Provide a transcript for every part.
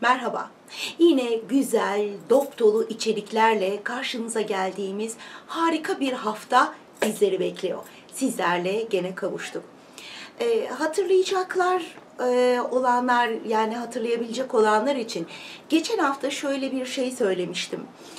Merhaba. Yine güzel, dop dolu içeriklerle karşınıza geldiğimiz harika bir hafta bizleri bekliyor. Sizlerle gene kavuştuk. Hatırlayacaklar olanlar, yani hatırlayabilecek olanlar için geçen hafta şöyle bir şey söylemiştim.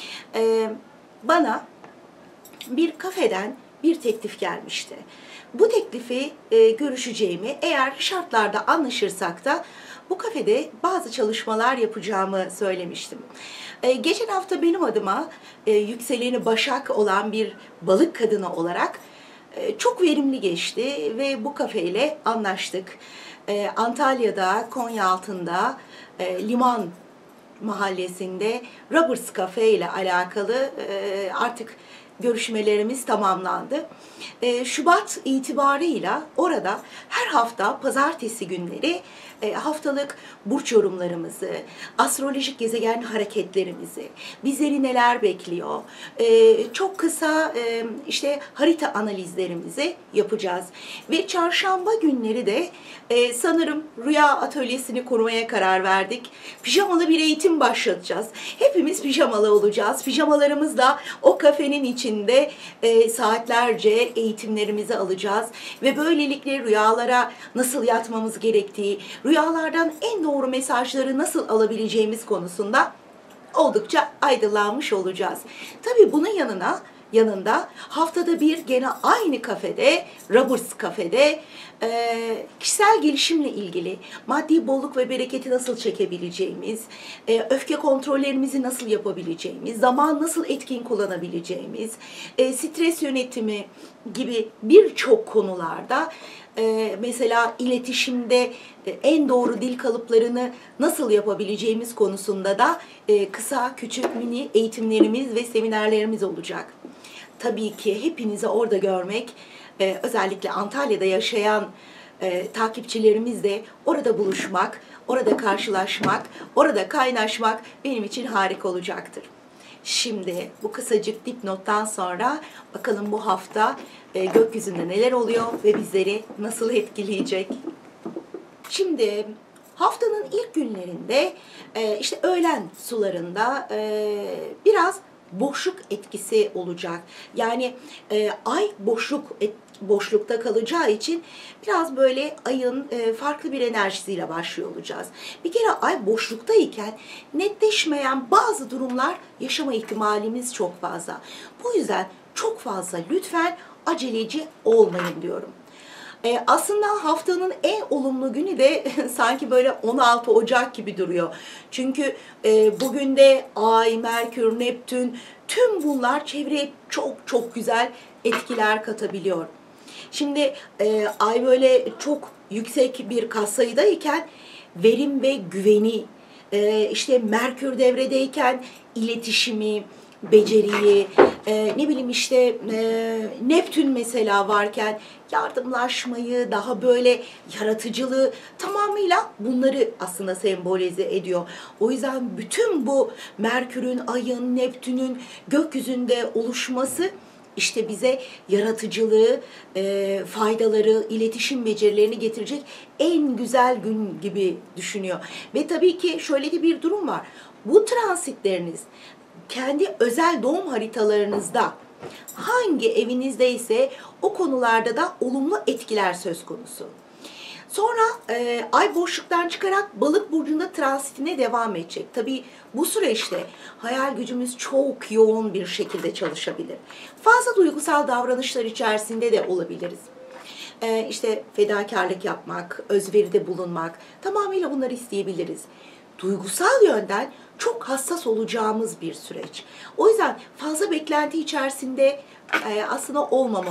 Bana bir kafeden bir teklif gelmişti. Bu teklifi görüşeceğimi, eğer şartlarda anlaşırsak da bu kafede bazı çalışmalar yapacağımı söylemiştim. Geçen hafta benim adıma yükseleni Başak olan bir balık kadını olarak çok verimli geçti ve bu kafeyle anlaştık. Antalya'da, Konyaaltı'nda, Liman Mahallesi'nde Roberts Cafe ile alakalı artık görüşmelerimiz tamamlandı. Şubat itibarıyla orada her hafta pazartesi günleri haftalık burç yorumlarımızı, astrolojik gezegen hareketlerimizi, bizleri neler bekliyor, çok kısa işte harita analizlerimizi yapacağız. Ve çarşamba günleri de sanırım rüya atölyesini kurmaya karar verdik. Pijamalı bir eğitim başlatacağız. Hepimiz pijamalı olacağız. Pijamalarımızla o kafenin içinde saatlerce eğitimlerimizi alacağız. Ve böylelikle rüyalara nasıl yatmamız gerektiği, rüyalardan en doğru mesajları nasıl alabileceğimiz konusunda oldukça aydınlanmış olacağız. Tabii bunun yanında haftada bir gene aynı kafede, Roberts Cafe'de kişisel gelişimle ilgili maddi bolluk ve bereketi nasıl çekebileceğimiz, öfke kontrollerimizi nasıl yapabileceğimiz, zaman nasıl etkin kullanabileceğimiz, stres yönetimi gibi birçok konularda mesela iletişimde en doğru dil kalıplarını nasıl yapabileceğimiz konusunda da kısa, küçük, mini eğitimlerimiz ve seminerlerimiz olacak. Tabii ki hepinizi orada görmek, özellikle Antalya'da yaşayan takipçilerimizle orada buluşmak, orada karşılaşmak, orada kaynaşmak benim için harika olacaktır. Şimdi bu kısacık dipnottan sonra bakalım bu hafta gökyüzünde neler oluyor ve bizleri nasıl etkileyecek? Şimdi haftanın ilk günlerinde işte öğlen sularında biraz boşluk etkisi olacak. Yani ay boşlukta kalacağı için biraz böyle ayın farklı bir enerjisiyle başlıyor olacağız. Bir kere ay boşluktayken netleşmeyen bazı durumlar yaşama ihtimalimiz çok fazla. Bu yüzden çok fazla lütfen aceleci olmayın diyorum. Aslında haftanın en olumlu günü de sanki böyle 16 Ocak gibi duruyor. Çünkü bugün de Ay, Merkür, Neptün, tüm bunlar çevreye çok çok güzel etkiler katabiliyor. Şimdi Ay böyle çok yüksek bir katsayıdayken verim ve güveni, işte Merkür devredeyken iletişimi, beceriyi, ne bileyim işte Neptün mesela varken yardımlaşmayı, daha böyle yaratıcılığı, tamamıyla bunları aslında sembolize ediyor. O yüzden bütün bu Merkür'ün, Ay'ın, Neptün'ün gökyüzünde oluşması işte bize yaratıcılığı, faydaları, iletişim becerilerini getirecek en güzel gün gibi düşünüyor. Ve tabii ki şöyle de bir durum var. Bu transitleriniz kendi özel doğum haritalarınızda hangi evinizdeyse o konularda da olumlu etkiler söz konusu. Sonra ay boşluktan çıkarak balık burcunda transitine devam edecek. Tabii bu süreçte hayal gücümüz çok yoğun bir şekilde çalışabilir. Fazla duygusal davranışlar içerisinde de olabiliriz. İşte fedakarlık yapmak, özveride bulunmak, tamamıyla bunları isteyebiliriz. Duygusal yönden çok hassas olacağımız bir süreç. O yüzden fazla beklenti içerisinde aslında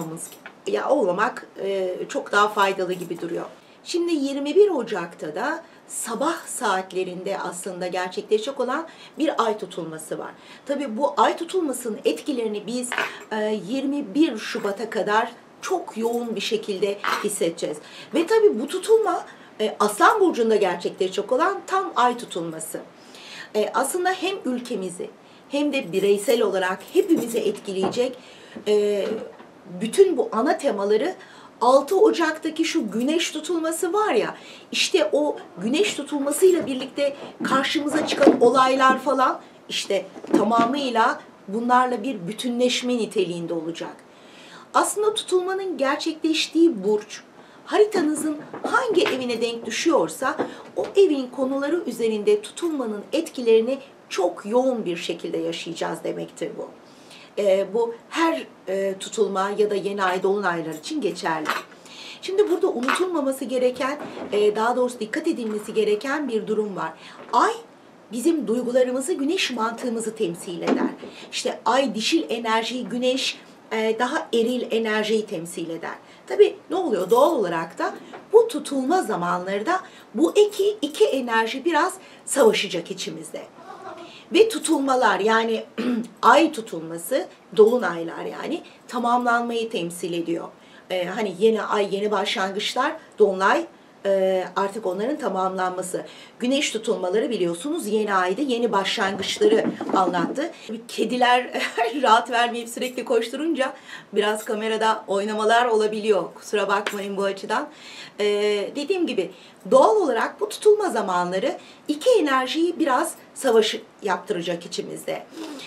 olmamak çok daha faydalı gibi duruyor. Şimdi 21 Ocak'ta da sabah saatlerinde aslında gerçekleşecek olan bir ay tutulması var. Tabii bu ay tutulmasının etkilerini biz 21 Şubat'a kadar çok yoğun bir şekilde hissedeceğiz. Ve tabii bu tutulma Aslan Burcu'nda gerçekleşecek olan tam ay tutulması. Aslında hem ülkemizi hem de bireysel olarak hepimizi etkileyecek bütün bu ana temaları 6 Ocak'taki şu güneş tutulması var ya, işte o güneş tutulmasıyla birlikte karşımıza çıkan olaylar falan işte tamamıyla bunlarla bir bütünleşme niteliğinde olacak. Aslında tutulmanın gerçekleştiği burç, haritanızın hangi evine denk düşüyorsa o evin konuları üzerinde tutulmanın etkilerini çok yoğun bir şekilde yaşayacağız demektir bu. Bu her tutulma ya da yeni ay dolunaylar için geçerli. Şimdi burada unutulmaması gereken, daha doğrusu dikkat edilmesi gereken bir durum var. Ay bizim duygularımızı, güneş mantığımızı temsil eder. İşte ay dişil enerjiyi, güneş daha eril enerjiyi temsil eder. Tabii ne oluyor? Doğal olarak da bu tutulma zamanları da bu iki enerji biraz savaşacak içimizde. Ve tutulmalar, yani ay tutulması, dolunaylar yani tamamlanmayı temsil ediyor. Hani yeni ay, yeni başlangıçlar, dolunay artık onların tamamlanması. Güneş tutulmaları biliyorsunuz yeni ayda yeni başlangıçları anlattı. Kediler rahat vermeyip sürekli koşturunca biraz kamerada oynamalar olabiliyor. Kusura bakmayın bu açıdan. Dediğim gibi doğal olarak bu tutulma zamanları iki enerjiyi biraz savaşı yaptıracak içimizde.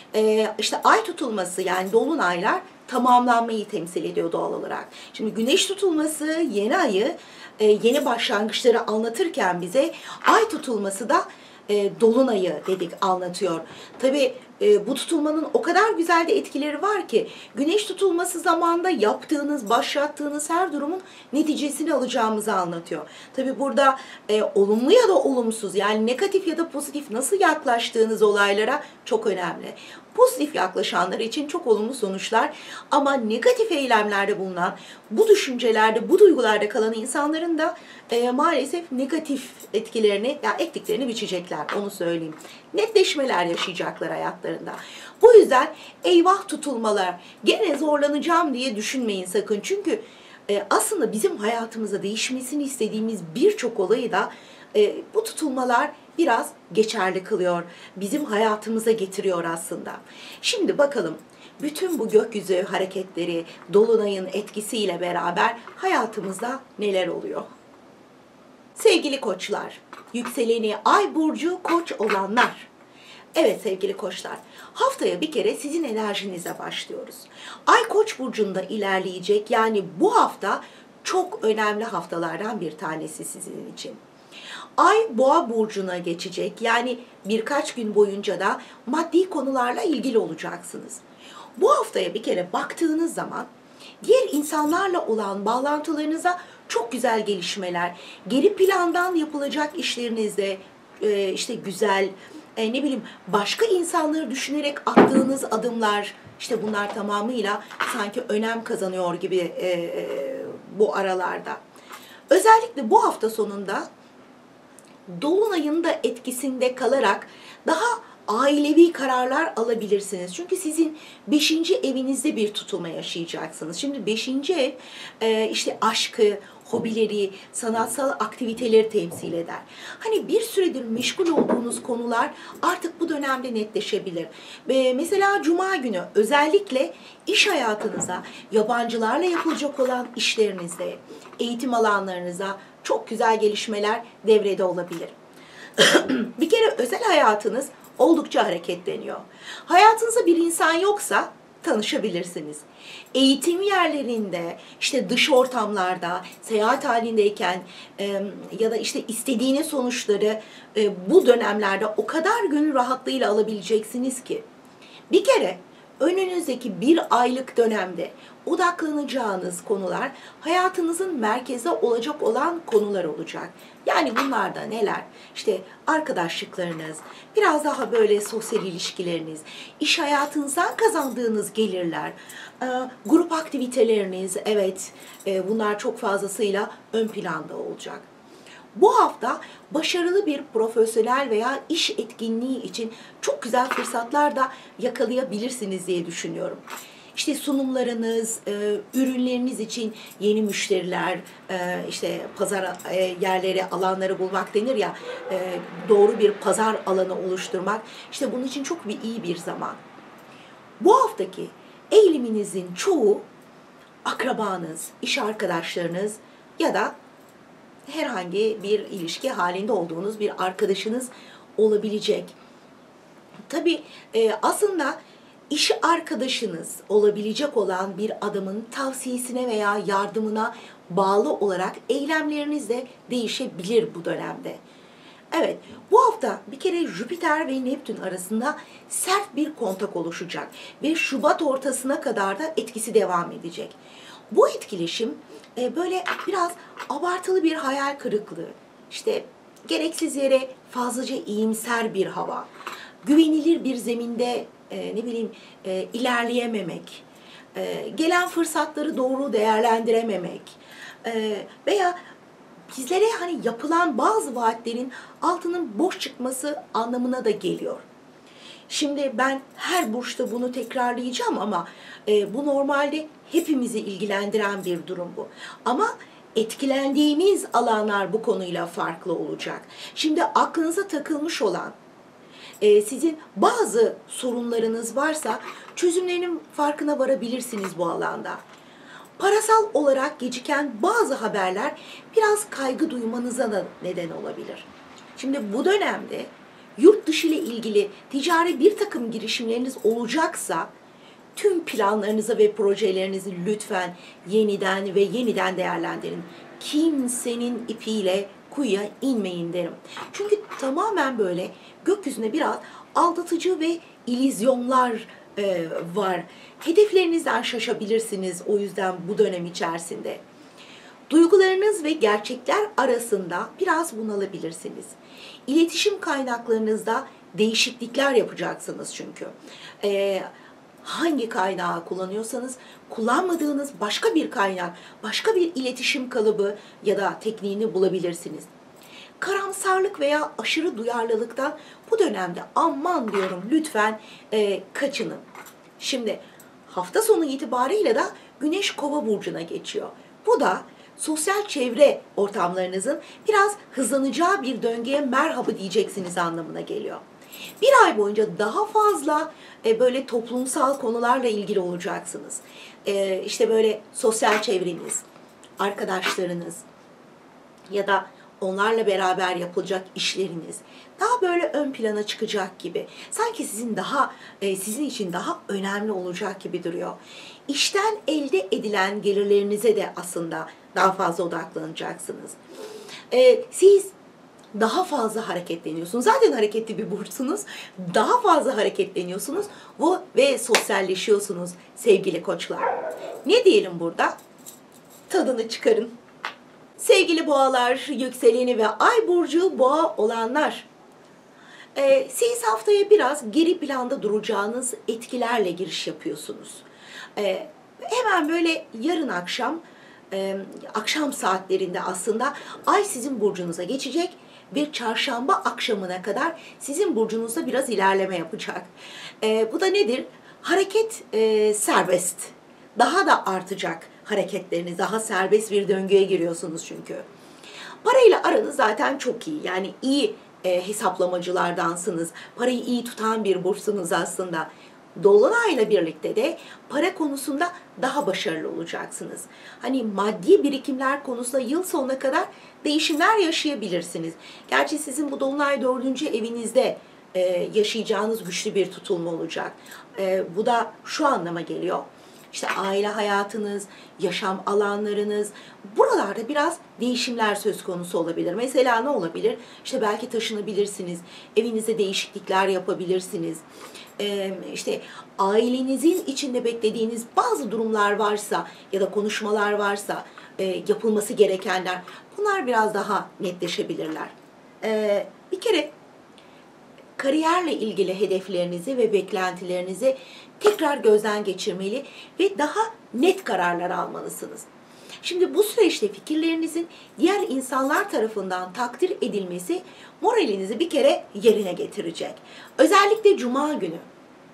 İşte ay tutulması, yani dolunaylar tamamlanmayı temsil ediyor doğal olarak. Şimdi güneş tutulması yeni ayı, yeni başlangıçları anlatırken bize ay tutulması da dolunayı dedik anlatıyor. Tabii bu tutulmanın o kadar güzel de etkileri var ki güneş tutulması zamanında yaptığınız, başlattığınız her durumun neticesini alacağımızı anlatıyor. Tabii burada olumlu ya da olumsuz, yani negatif ya da pozitif nasıl yaklaştığınız olaylara çok önemli. Pozitif yaklaşanlar için çok olumlu sonuçlar, ama negatif eylemlerde bulunan, bu düşüncelerde, bu duygularda kalan insanların da maalesef negatif etkilerini, ya ektiklerini biçecekler, onu söyleyeyim. Netleşmeler yaşayacaklar hayatlarında. Bu yüzden eyvah tutulmalar, gene zorlanacağım diye düşünmeyin sakın. Çünkü aslında bizim hayatımıza değişmesini istediğimiz birçok olayı da bu tutulmalar biraz geçerli kılıyor. Bizim hayatımıza getiriyor aslında. Şimdi bakalım bütün bu gökyüzü hareketleri, dolunayın etkisiyle beraber hayatımızda neler oluyor? Sevgili koçlar, yükseleni ay burcu koç olanlar. Evet sevgili koçlar, haftaya bir kere sizin enerjinize başlıyoruz. Ay koç burcunda ilerleyecek, yani bu hafta çok önemli haftalardan bir tanesi sizin için. Ay boğa burcuna geçecek, yani birkaç gün boyunca da maddi konularla ilgili olacaksınız. Bu haftaya bir kere baktığınız zaman diğer insanlarla olan bağlantılarınıza çok güzel gelişmeler, geri plandan yapılacak işlerinizde işte güzel, ne bileyim başka insanları düşünerek attığınız adımlar, işte bunlar tamamıyla sanki önem kazanıyor gibi bu aralarda. Özellikle bu hafta sonunda dolunayın da etkisinde kalarak daha ailevi kararlar alabilirsiniz. Çünkü sizin 5. evinizde bir tutulma yaşayacaksınız. Şimdi 5. ev işte aşkı, hobileri, sanatsal aktiviteleri temsil eder. Hani bir süredir meşgul olduğunuz konular artık bu dönemde netleşebilir. Mesela Cuma günü özellikle iş hayatınıza, yabancılarla yapılacak olan işlerinizde, eğitim alanlarınıza çok güzel gelişmeler devrede olabilir. Bir kere özel hayatınız oldukça hareketleniyor. Hayatınızda bir insan yoksa tanışabilirsiniz. Eğitim yerlerinde, işte dış ortamlarda, seyahat halindeyken ya da işte istediğiniz sonuçları bu dönemlerde o kadar gönül rahatlığıyla alabileceksiniz ki. Bir kere önünüzdeki bir aylık dönemde odaklanacağınız konular hayatınızın merkezde olacak olan konular olacak. Yani bunlar da neler? İşte arkadaşlıklarınız, biraz daha böyle sosyal ilişkileriniz, iş hayatınızdan kazandığınız gelirler, grup aktiviteleriniz, evet bunlar çok fazlasıyla ön planda olacak. Bu hafta başarılı bir profesyonel veya iş etkinliği için çok güzel fırsatlar da yakalayabilirsiniz diye düşünüyorum. İşte sunumlarınız, ürünleriniz için yeni müşteriler, işte pazar yerleri, alanları bulmak denir ya, doğru bir pazar alanı oluşturmak, işte bunun için çok iyi bir zaman. Bu haftaki eğiliminizin çoğu akrabanız, iş arkadaşlarınız ya da herhangi bir ilişki halinde olduğunuz bir arkadaşınız olabilecek. Tabii aslında iş arkadaşınız olabilecek olan bir adamın tavsiyesine veya yardımına bağlı olarak eylemleriniz de değişebilir bu dönemde. Evet, bu hafta bir kere Jüpiter ve Neptün arasında sert bir kontak oluşacak ve Şubat ortasına kadar da etkisi devam edecek. Bu etkileşim böyle biraz abartılı bir hayal kırıklığı, işte gereksiz yere fazlaca iyimser bir hava, güvenilir bir zeminde ilerleyememek, gelen fırsatları doğru değerlendirememek veya bizlere hani yapılan bazı vaatlerin altının boş çıkması anlamına da geliyor. Şimdi ben her burçta bunu tekrarlayacağım ama bu normalde hepimizi ilgilendiren bir durum bu. Ama etkilendiğimiz alanlar bu konuyla farklı olacak. Şimdi aklınıza takılmış olan, sizin bazı sorunlarınız varsa çözümlerinin farkına varabilirsiniz bu alanda. Parasal olarak geciken bazı haberler biraz kaygı duymanıza da neden olabilir. Şimdi bu dönemde yurt dışı ile ilgili ticari bir takım girişimleriniz olacaksa tüm planlarınızı ve projelerinizi lütfen yeniden ve yeniden değerlendirin. Kimsenin ipiyle kuyuya inmeyin derim. Çünkü tamamen böyle gökyüzüne biraz aldatıcı ve illüzyonlar var. Hedeflerinizden şaşabilirsiniz o yüzden bu dönem içerisinde. Duygularınız ve gerçekler arasında biraz bunalabilirsiniz. İletişim kaynaklarınızda değişiklikler yapacaksınız çünkü. Hangi kaynağı kullanıyorsanız kullanmadığınız başka bir kaynak, başka bir iletişim kalıbı ya da tekniğini bulabilirsiniz. Karamsarlık veya aşırı duyarlılıktan bu dönemde aman diyorum lütfen kaçının. Şimdi hafta sonu itibarıyla da Güneş Kova burcuna geçiyor. Bu da sosyal çevre ortamlarınızın biraz hızlanacağı bir döngüye merhaba diyeceksiniz anlamına geliyor. Bir ay boyunca daha fazla böyle toplumsal konularla ilgili olacaksınız. İşte böyle sosyal çevreniz, arkadaşlarınız ya da onlarla beraber yapılacak işleriniz daha böyle ön plana çıkacak gibi. Sanki sizin için daha önemli olacak gibi duruyor. İşten elde edilen gelirlerinize de aslında daha fazla odaklanacaksınız. Siz daha fazla hareketleniyorsunuz. Zaten hareketli bir burçsunuz. Daha fazla hareketleniyorsunuz ve sosyalleşiyorsunuz sevgili koçlar. Ne diyelim burada? Tadını çıkarın. Sevgili boğalar, yükseleni ve ay burcu boğa olanlar. Siz haftaya biraz geri planda duracağınız etkilerle giriş yapıyorsunuz. Hemen böyle yarın akşam saatlerinde aslında ay sizin burcunuza geçecek ve çarşamba akşamına kadar sizin burcunuzda biraz ilerleme yapacak. Bu da nedir? Hareket serbest. Daha da artacak hareketleriniz. Daha serbest bir döngüye giriyorsunuz çünkü. Parayla aranız zaten çok iyi. Yani iyi hesaplamacılardansınız. Parayı iyi tutan bir burçsunuz aslında. Dolunayla birlikte de para konusunda daha başarılı olacaksınız. Hani maddi birikimler konusunda yıl sonuna kadar değişimler yaşayabilirsiniz. Gerçi sizin bu Dolunay 4. evinizde yaşayacağınız güçlü bir tutulma olacak. Bu da şu anlama geliyor. İşte aile hayatınız, yaşam alanlarınız, buralarda biraz değişimler söz konusu olabilir. Mesela ne olabilir? İşte belki taşınabilirsiniz, evinizde değişiklikler yapabilirsiniz. İşte ailenizin içinde beklediğiniz bazı durumlar varsa ya da konuşmalar varsa yapılması gerekenler, bunlar biraz daha netleşebilirler. Bir kere kariyerle ilgili hedeflerinizi ve beklentilerinizi tekrar gözden geçirmeli ve daha net kararlar almalısınız. Şimdi bu süreçte fikirlerinizin diğer insanlar tarafından takdir edilmesi moralinizi bir kere yerine getirecek. Özellikle Cuma günü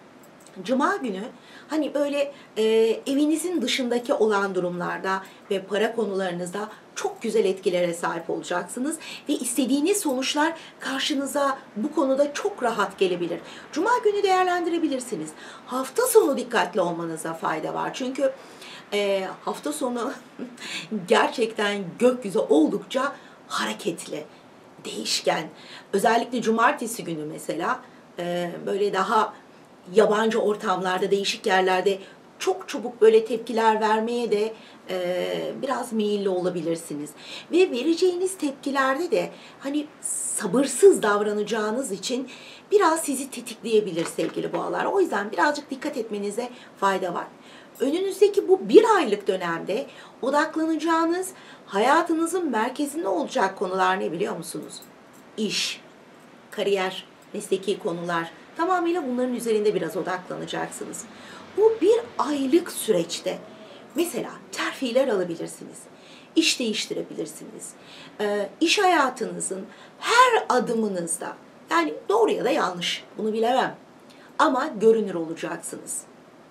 Cuma günü hani böyle evinizin dışındaki olan durumlarda ve para konularınızda çok güzel etkilere sahip olacaksınız ve istediğiniz sonuçlar karşınıza bu konuda çok rahat gelebilir. Cuma günü değerlendirebilirsiniz. Hafta sonu dikkatli olmanıza fayda var. Çünkü hafta sonu gerçekten gökyüzü oldukça hareketli, değişken. Özellikle cumartesi günü mesela böyle daha yabancı ortamlarda, değişik yerlerde çok çabuk böyle tepkiler vermeye de biraz meyilli olabilirsiniz. Ve vereceğiniz tepkilerde de hani sabırsız davranacağınız için biraz sizi tetikleyebilir sevgili boğalar. O yüzden birazcık dikkat etmenize fayda var. Önünüzdeki bu bir aylık dönemde odaklanacağınız, hayatınızın merkezinde olacak konular ne biliyor musunuz? İş, kariyer, mesleki konular, tamamıyla bunların üzerinde biraz odaklanacaksınız. Bu bir aylık süreçte mesela terfiler alabilirsiniz, iş değiştirebilirsiniz. İş hayatınızın her adımınızda, yani doğru ya da yanlış bunu bilemem ama görünür olacaksınız.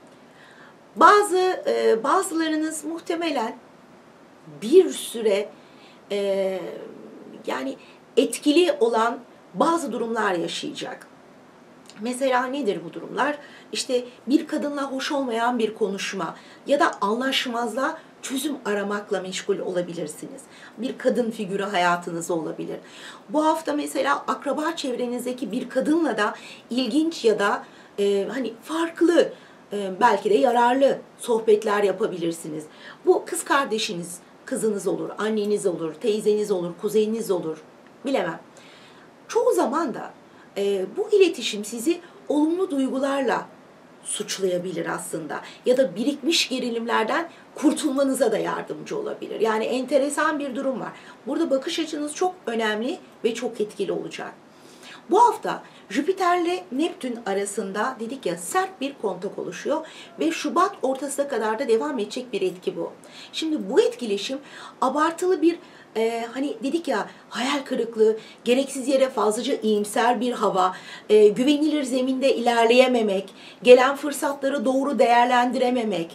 Bazılarınız muhtemelen bir süre yani etkili olan bazı durumlar yaşayacak. Mesela nedir bu durumlar? İşte bir kadınla hoş olmayan bir konuşma ya da anlaşmazlığa çözüm aramakla meşgul olabilirsiniz. Bir kadın figürü hayatınızda olabilir. Bu hafta mesela akraba çevrenizdeki bir kadınla da ilginç ya da hani farklı, belki de yararlı sohbetler yapabilirsiniz. Bu kız kardeşiniz, kızınız olur, anneniz olur, teyzeniz olur, kuzeniniz olur, bilemem. Çoğu zaman da bu iletişim sizi olumlu duygularla suçlayabilir aslında. Ya da birikmiş gerilimlerden kurtulmanıza da yardımcı olabilir. Yani enteresan bir durum var. Burada bakış açınız çok önemli ve çok etkili olacak. Bu hafta Jüpiter'le Neptün arasında dedik ya sert bir kontak oluşuyor ve Şubat ortasına kadar da devam edecek bir etki bu. Şimdi bu etkileşim abartılı bir hani dedik ya hayal kırıklığı, gereksiz yere fazlaca iyimser bir hava, güvenilir zeminde ilerleyememek, gelen fırsatları doğru değerlendirememek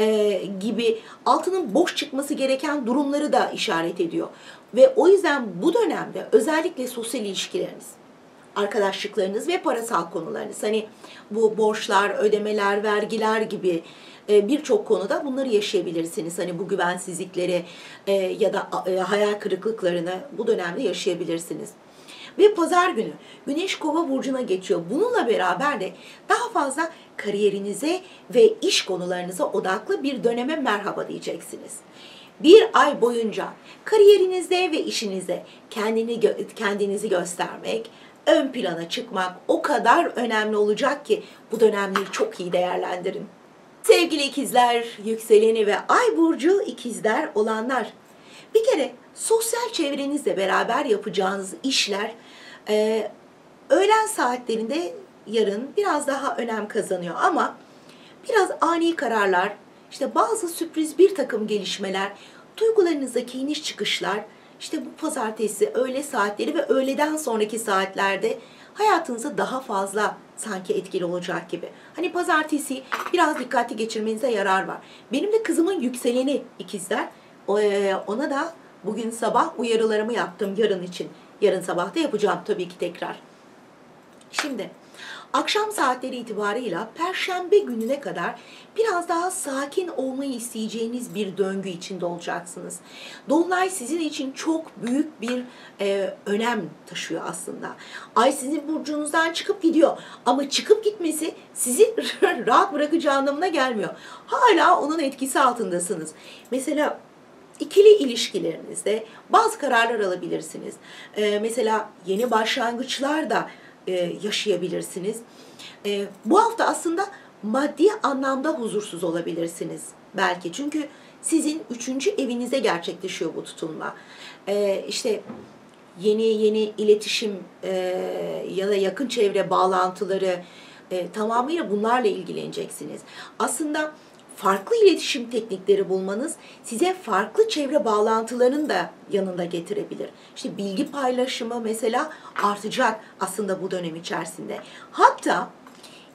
gibi altının boş çıkması gereken durumları da işaret ediyor. Ve o yüzden bu dönemde özellikle sosyal ilişkileriniz, arkadaşlıklarınız ve parasal konularınız, hani bu borçlar, ödemeler, vergiler gibi birçok konuda bunları yaşayabilirsiniz. Hani bu güvensizlikleri ya da hayal kırıklıklarını bu dönemde yaşayabilirsiniz. Ve pazar günü Güneş Kova burcuna geçiyor. Bununla beraber de daha fazla kariyerinize ve iş konularınıza odaklı bir döneme merhaba diyeceksiniz. Bir ay boyunca kariyerinizde ve işinizde kendinizi göstermek, ön plana çıkmak o kadar önemli olacak ki bu dönemleri çok iyi değerlendirin. Sevgili ikizler, yükseleni ve ay burcu ikizler olanlar, bir kere sosyal çevrenizle beraber yapacağınız işler öğlen saatlerinde yarın biraz daha önem kazanıyor ama biraz ani kararlar, işte bazı sürpriz bir takım gelişmeler, duygularınızdaki iniş çıkışlar, işte bu pazartesi öğle saatleri ve öğleden sonraki saatlerde hayatınıza daha fazla sanki etkili olacak gibi. Hani pazartesi biraz dikkatli geçirmenize yarar var. Benim de kızımın yükseleni ikizler. Ona da bugün sabah uyarılarımı yaptım yarın için. Yarın sabah da yapacağım tabii ki tekrar. Şimdi akşam saatleri itibarıyla Perşembe gününe kadar biraz daha sakin olmayı isteyeceğiniz bir döngü içinde olacaksınız. Dolunay sizin için çok büyük bir önem taşıyor aslında. Ay sizin burcunuzdan çıkıp gidiyor ama çıkıp gitmesi sizi rahat bırakacağı anlamına gelmiyor. Hala onun etkisi altındasınız. Mesela İkili ilişkilerinizde bazı kararlar alabilirsiniz. Mesela yeni başlangıçlar da yaşayabilirsiniz. Bu hafta aslında maddi anlamda huzursuz olabilirsiniz belki. Çünkü sizin 3. evinizde gerçekleşiyor bu tutulma. İşte yeni iletişim ya da yakın çevre bağlantıları, tamamıyla bunlarla ilgileneceksiniz. Aslında farklı iletişim teknikleri bulmanız size farklı çevre bağlantılarını da yanında getirebilir. İşte bilgi paylaşımı mesela artacak aslında bu dönem içerisinde. Hatta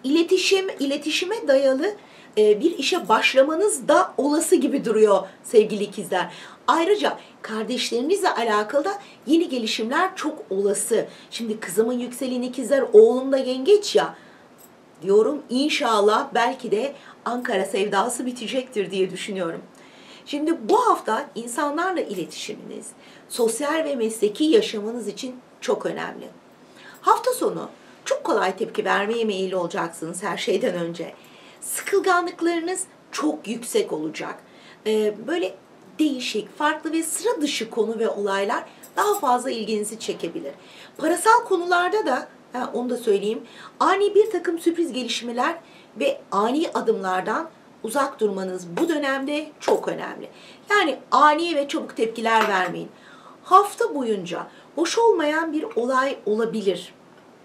iletişime dayalı bir işe başlamanız da olası gibi duruyor sevgili ikizler. Ayrıca kardeşlerinizle alakalı da yeni gelişimler çok olası. Şimdi kızımın yükseleni ikizler, oğlum da yengeç ya. Diyorum inşallah belki de Ankara sevdası bitecektir diye düşünüyorum. Şimdi bu hafta insanlarla iletişiminiz, sosyal ve mesleki yaşamınız için çok önemli. Hafta sonu çok kolay tepki vermeye meyilli olacaksınız her şeyden önce. Sıkılganlıklarınız çok yüksek olacak. Böyle değişik, farklı ve sıra dışı konu ve olaylar daha fazla ilginizi çekebilir. Parasal konularda da, onu da söyleyeyim, ani bir takım sürpriz gelişmeler ve ani adımlardan uzak durmanız bu dönemde çok önemli. Yani ani ve çabuk tepkiler vermeyin. Hafta boyunca hoş olmayan bir olay olabilir.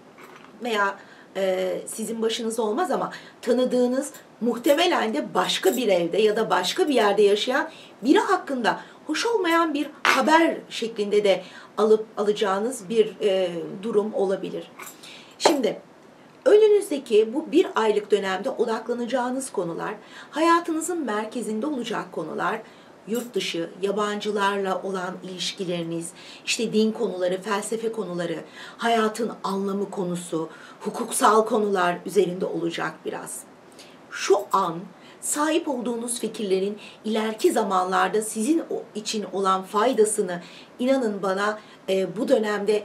Veya sizin başınız olmaz ama tanıdığınız, muhtemelen de başka bir evde ya da başka bir yerde yaşayan biri hakkında hoş olmayan bir haber şeklinde de alacağınız bir durum olabilir. Şimdi önünüzdeki bu bir aylık dönemde odaklanacağınız konular, hayatınızın merkezinde olacak konular, yurt dışı, yabancılarla olan ilişkileriniz, işte din konuları, felsefe konuları, hayatın anlamı konusu, hukuksal konular üzerinde olacak biraz. Şu an sahip olduğunuz fikirlerin ileriki zamanlarda sizin için olan faydasını, inanın bana, bu dönemde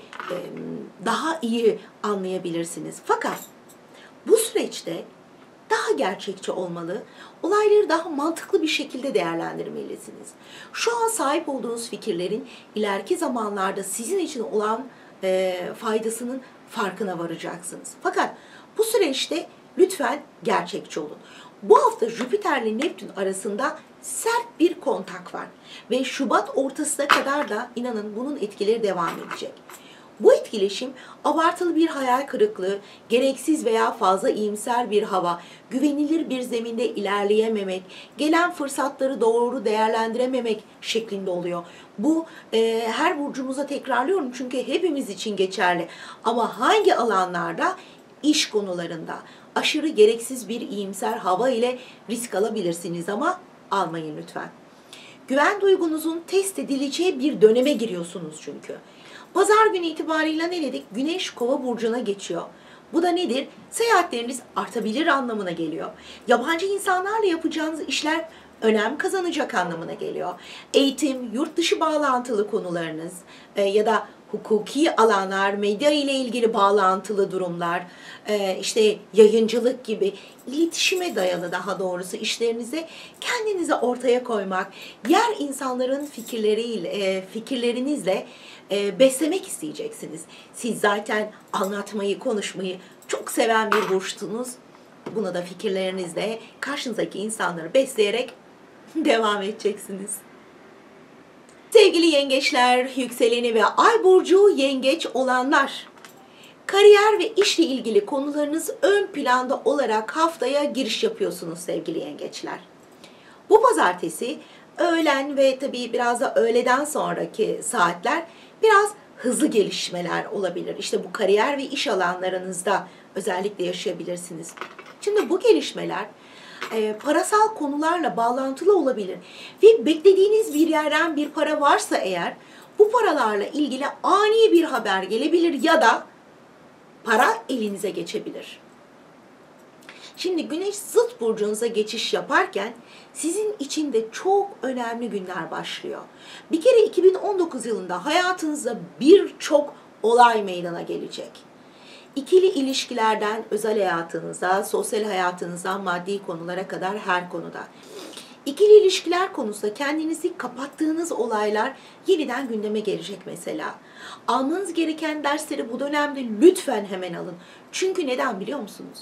daha iyi anlayabilirsiniz. Fakat bu süreçte daha gerçekçi olmalı, olayları daha mantıklı bir şekilde değerlendirmelisiniz. Şu an sahip olduğunuz fikirlerin ileriki zamanlarda sizin için olan faydasının farkına varacaksınız. Fakat bu süreçte lütfen gerçekçi olun. Bu hafta Jüpiter ile Neptün arasında sert bir kontak var ve Şubat ortasına kadar da inanın bunun etkileri devam edecek. Bu etkileşim abartılı bir hayal kırıklığı, gereksiz veya fazla iyimser bir hava, güvenilir bir zeminde ilerleyememek, gelen fırsatları doğru değerlendirememek şeklinde oluyor. Bu her burcumuza tekrarlıyorum çünkü hepimiz için geçerli. Ama hangi alanlarda? İş konularında aşırı gereksiz bir iyimser hava ile risk alabilirsiniz ama almayın lütfen. Güven duygunuzun test edileceği bir döneme giriyorsunuz çünkü. Pazar günü itibariyle ne dedik? Güneş Kova burcuna geçiyor. Bu da nedir? Seyahatleriniz artabilir anlamına geliyor. Yabancı insanlarla yapacağınız işler önem kazanacak anlamına geliyor. Eğitim, yurt dışı bağlantılı konularınız ya da hukuki alanlar, medya ile ilgili bağlantılı durumlar, işte yayıncılık gibi iletişime dayalı, daha doğrusu işlerinize kendinizi ortaya koymak, diğer insanların fikirlerinizle beslemek isteyeceksiniz. Siz zaten anlatmayı, konuşmayı çok seven bir burçsunuz. Buna da fikirlerinizle karşınızdaki insanları besleyerek devam edeceksiniz. Sevgili yengeçler, yükseleni ve ay burcu yengeç olanlar, kariyer ve işle ilgili konularınız ön planda olarak haftaya giriş yapıyorsunuz sevgili yengeçler. Bu pazartesi öğlen ve tabii biraz da öğleden sonraki saatler biraz hızlı gelişmeler olabilir. İşte bu kariyer ve iş alanlarınızda özellikle yaşayabilirsiniz. Şimdi bu gelişmeler parasal konularla bağlantılı olabilir. Ve beklediğiniz bir yerden bir para varsa eğer, bu paralarla ilgili ani bir haber gelebilir ya da para elinize geçebilir. Şimdi Güneş zıt burcunuza geçiş yaparken sizin için de çok önemli günler başlıyor. Bir kere 2019 yılında hayatınızda birçok olay meydana gelecek. İkili ilişkilerden özel hayatınıza, sosyal hayatınızdan maddi konulara kadar her konuda. İkili ilişkiler konusunda kendinizi kapattığınız olaylar yeniden gündeme gelecek mesela. Almanız gereken dersleri bu dönemde lütfen hemen alın. Çünkü neden biliyor musunuz?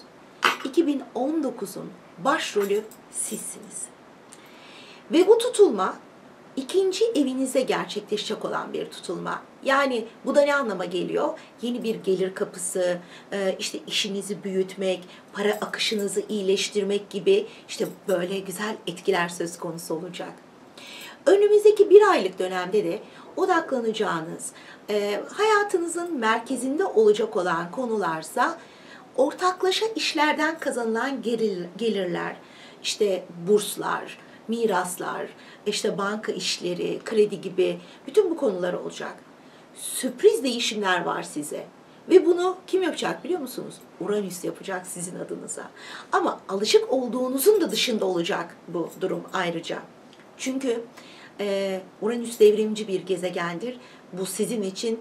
2019'un başrolü sizsiniz. Ve bu tutulma ikinci evinize gerçekleşecek olan bir tutulma. Yani bu da ne anlama geliyor? Yeni bir gelir kapısı, işte işinizi büyütmek, para akışınızı iyileştirmek gibi işte böyle güzel etkiler söz konusu olacak. Önümüzdeki bir aylık dönemde de odaklanacağınız, hayatınızın merkezinde olacak olan konularsa Ortaklaşa işlerden kazanılan gelirler, işte burslar, miraslar, işte banka işleri, kredi gibi bütün bu konular olacak. Sürpriz değişimler var size. Ve bunu kim yapacak biliyor musunuz? Uranüs yapacak sizin adınıza. Ama alışık olduğunuzun da dışında olacak bu durum ayrıca. Çünkü Uranüs devrimci bir gezegendir. Bu sizin için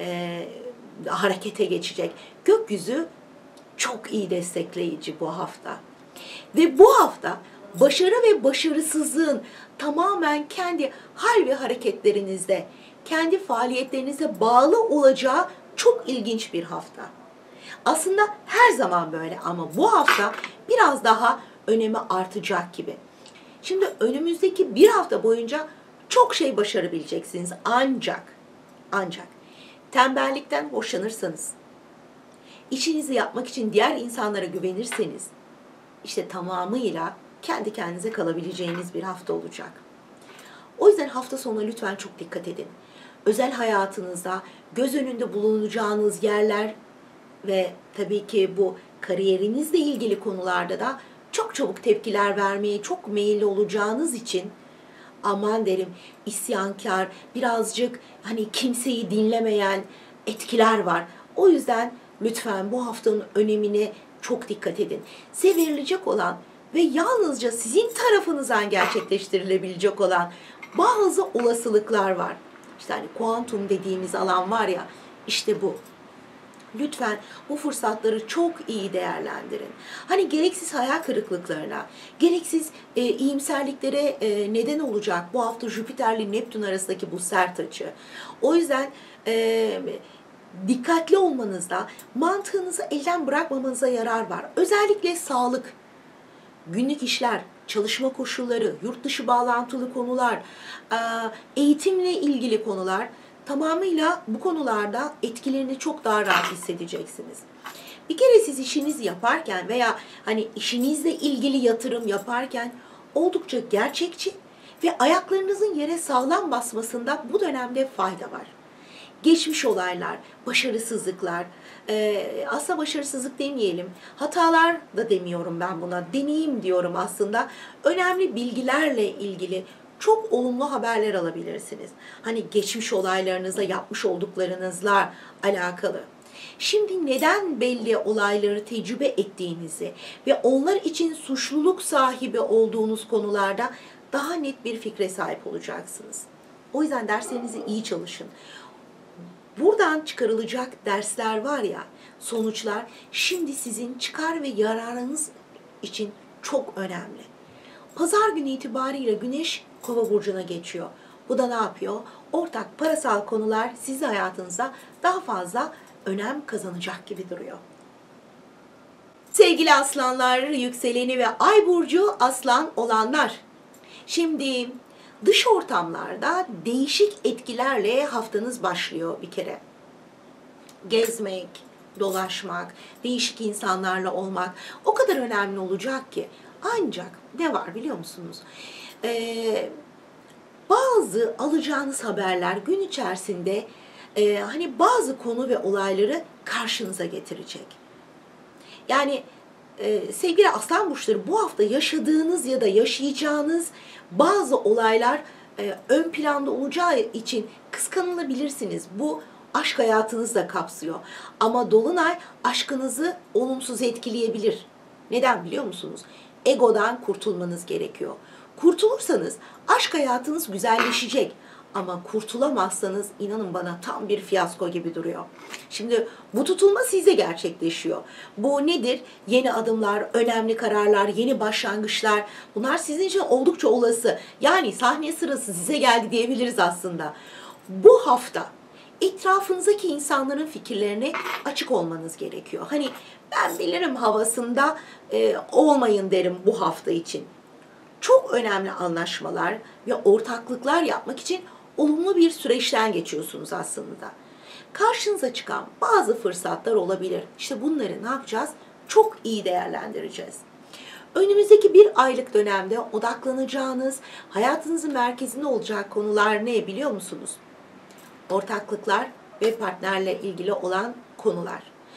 harekete geçecek. Gökyüzü çok iyi destekleyici bu hafta. Ve bu hafta başarı ve başarısızlığın tamamen kendi hal ve hareketlerinizde, kendi faaliyetlerinize bağlı olacağı çok ilginç bir hafta. Aslında her zaman böyle ama bu hafta biraz daha önemi artacak gibi. Şimdi önümüzdeki bir hafta boyunca çok şey başarabileceksiniz ancak tembellikten hoşlanırsanız, işinizi yapmak için diğer insanlara güvenirseniz, işte tamamıyla kendi kendinize kalabileceğiniz bir hafta olacak. O yüzden hafta sonuna lütfen çok dikkat edin. Özel hayatınızda göz önünde bulunacağınız yerler ve tabii ki bu kariyerinizle ilgili konularda da çok çabuk tepkiler vermeye çok meyilli olacağınız için aman derim isyankar, birazcık hani kimseyi dinlemeyen etkiler var. O yüzden lütfen bu haftanın önemine çok dikkat edin. Size verilecek olan ve yalnızca sizin tarafınızdan gerçekleştirilebilecek olan bazı olasılıklar var. İşte hani kuantum dediğimiz alan var ya, işte bu. Lütfen bu fırsatları çok iyi değerlendirin. Hani gereksiz hayal kırıklıklarına, gereksiz iyimserliklere neden olacak bu hafta Jüpiter'le Neptün arasındaki bu sert açı. O yüzden dikkatli olmanızda, mantığınızı elden bırakmamanıza yarar var. Özellikle sağlık, günlük işler, çalışma koşulları, yurt dışı bağlantılı konular, eğitimle ilgili konular, tamamıyla bu konularda etkilerini çok daha rahat hissedeceksiniz. Bir kere siz işinizi yaparken veya hani işinizle ilgili yatırım yaparken oldukça gerçekçi ve ayaklarınızın yere sağlam basmasında bu dönemde fayda var. Geçmiş olaylar, başarısızlıklar, aslında başarısızlık demeyelim, hatalar da demiyorum ben buna, deneyim diyorum aslında. Önemli bilgilerle ilgili çok olumlu haberler alabilirsiniz. Hani geçmiş olaylarınızla, yapmış olduklarınızla alakalı. Şimdi neden belli olayları tecrübe ettiğinizi ve onlar için suçluluk sahibi olduğunuz konularda daha net bir fikre sahip olacaksınız. O yüzden derslerinizi iyi çalışın. Buradan çıkarılacak dersler var ya, sonuçlar şimdi sizin çıkar ve yararınız için çok önemli. Pazar günü itibariyle Güneş Kova burcuna geçiyor. Bu da ne yapıyor? Ortak parasal konular sizin hayatınızda daha fazla önem kazanacak gibi duruyor. Sevgili aslanlar, yükseleni ve ay burcu aslan olanlar. Şimdi dış ortamlarda değişik etkilerle haftanız başlıyor bir kere. Gezmek, dolaşmak, değişik insanlarla olmak o kadar önemli olacak ki. Ancak ne var biliyor musunuz? Bazı alacağınız haberler gün içerisinde hani bazı konu ve olayları karşınıza getirecek. Yani sevgili aslan burçları, bu hafta yaşadığınız ya da yaşayacağınız bazı olaylar ön planda olacağı için kıskanılabilirsiniz. Bu aşk hayatınızı da kapsıyor. Ama dolunay aşkınızı olumsuz etkileyebilir. Neden biliyor musunuz? Egodan kurtulmanız gerekiyor. Kurtulursanız aşk hayatınız güzelleşecek. Ama kurtulamazsanız inanın bana tam bir fiyasko gibi duruyor. Şimdi bu tutulma size gerçekleşiyor. Bu nedir? Yeni adımlar, önemli kararlar, yeni başlangıçlar. Bunlar sizin için oldukça olası. Yani sahne sırası size geldi diyebiliriz aslında. Bu hafta etrafınızdaki insanların fikirlerine açık olmanız gerekiyor. Hani ben bilirim havasında olmayın derim bu hafta için. Çok önemli anlaşmalar ve ortaklıklar yapmak için olumlu bir süreçten geçiyorsunuz aslında. Karşınıza çıkan bazı fırsatlar olabilir. İşte bunları ne yapacağız? Çok iyi değerlendireceğiz. Önümüzdeki bir aylık dönemde odaklanacağınız, hayatınızın merkezinde olacak konular ne biliyor musunuz? Ortaklıklar ve partnerle ilgili olan konular.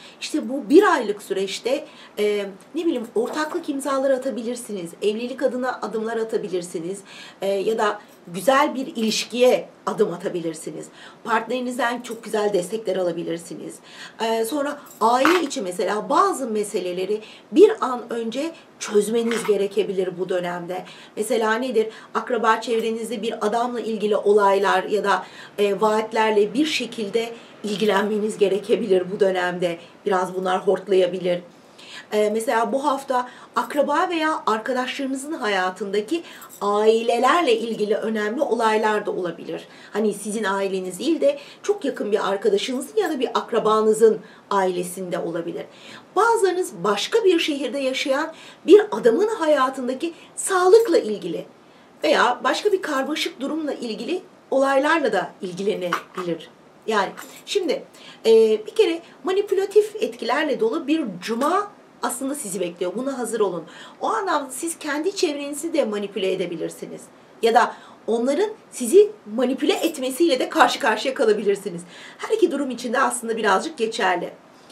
İşte bu bir aylık süreçte ne bileyim ortaklık imzaları atabilirsiniz, evlilik adına adımlar atabilirsiniz ya da güzel bir ilişkiye adım atabilirsiniz. Partnerinizden çok güzel destekler alabilirsiniz. Sonra aile içi mesela bazı meseleleri bir an önce çözmeniz gerekebilir bu dönemde. Mesela nedir? Akraba çevrenizde bir adamla ilgili olaylar ya da vaatlerle bir şekilde ilgilenmeniz gerekebilir bu dönemde. Biraz bunlar hortlayabilir. Mesela bu hafta akraba veya arkadaşlarınızın hayatındaki ailelerle ilgili önemli olaylar da olabilir. Hani sizin aileniz değil de çok yakın bir arkadaşınızın ya da bir akrabanızın ailesinde olabilir. Bazılarınız başka bir şehirde yaşayan bir adamın hayatındaki sağlıkla ilgili veya başka bir karmaşık durumla ilgili olaylarla da ilgilenebilir. Yani şimdi bir kere manipülatif etkilerle dolu bir cuma aslında sizi bekliyor. Buna hazır olun. O anlamda siz kendi çevrenizi de manipüle edebilirsiniz. Ya da onların sizi manipüle etmesiyle de karşı karşıya kalabilirsiniz. Her iki durum içinde aslında birazcık geçerli.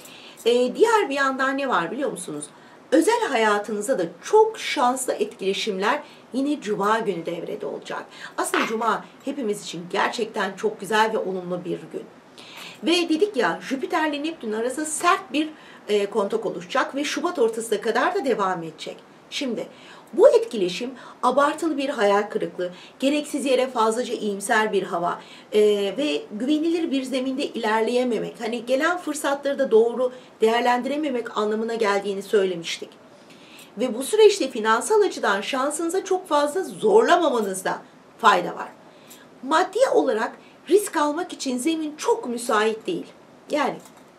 Diğer bir yandan ne var biliyor musunuz? Özel hayatınızda da çok şanslı etkileşimler yine Cuma günü devrede olacak. Aslında Cuma hepimiz için gerçekten çok güzel ve olumlu bir gün. Ve dedik ya Jüpiter ile Neptün arasında sert bir kontak oluşacak ve Şubat ortasına kadar da devam edecek. Şimdi bu etkileşim abartılı bir hayal kırıklığı, gereksiz yere fazlaca iyimser bir hava ve güvenilir bir zeminde ilerleyememek, hani gelen fırsatları da doğru değerlendirememek anlamına geldiğini söylemiştik. Ve bu süreçte finansal açıdan şansınıza çok fazla zorlamamanızda fayda var. Maddi olarak risk almak için zemin çok müsait değil. Yani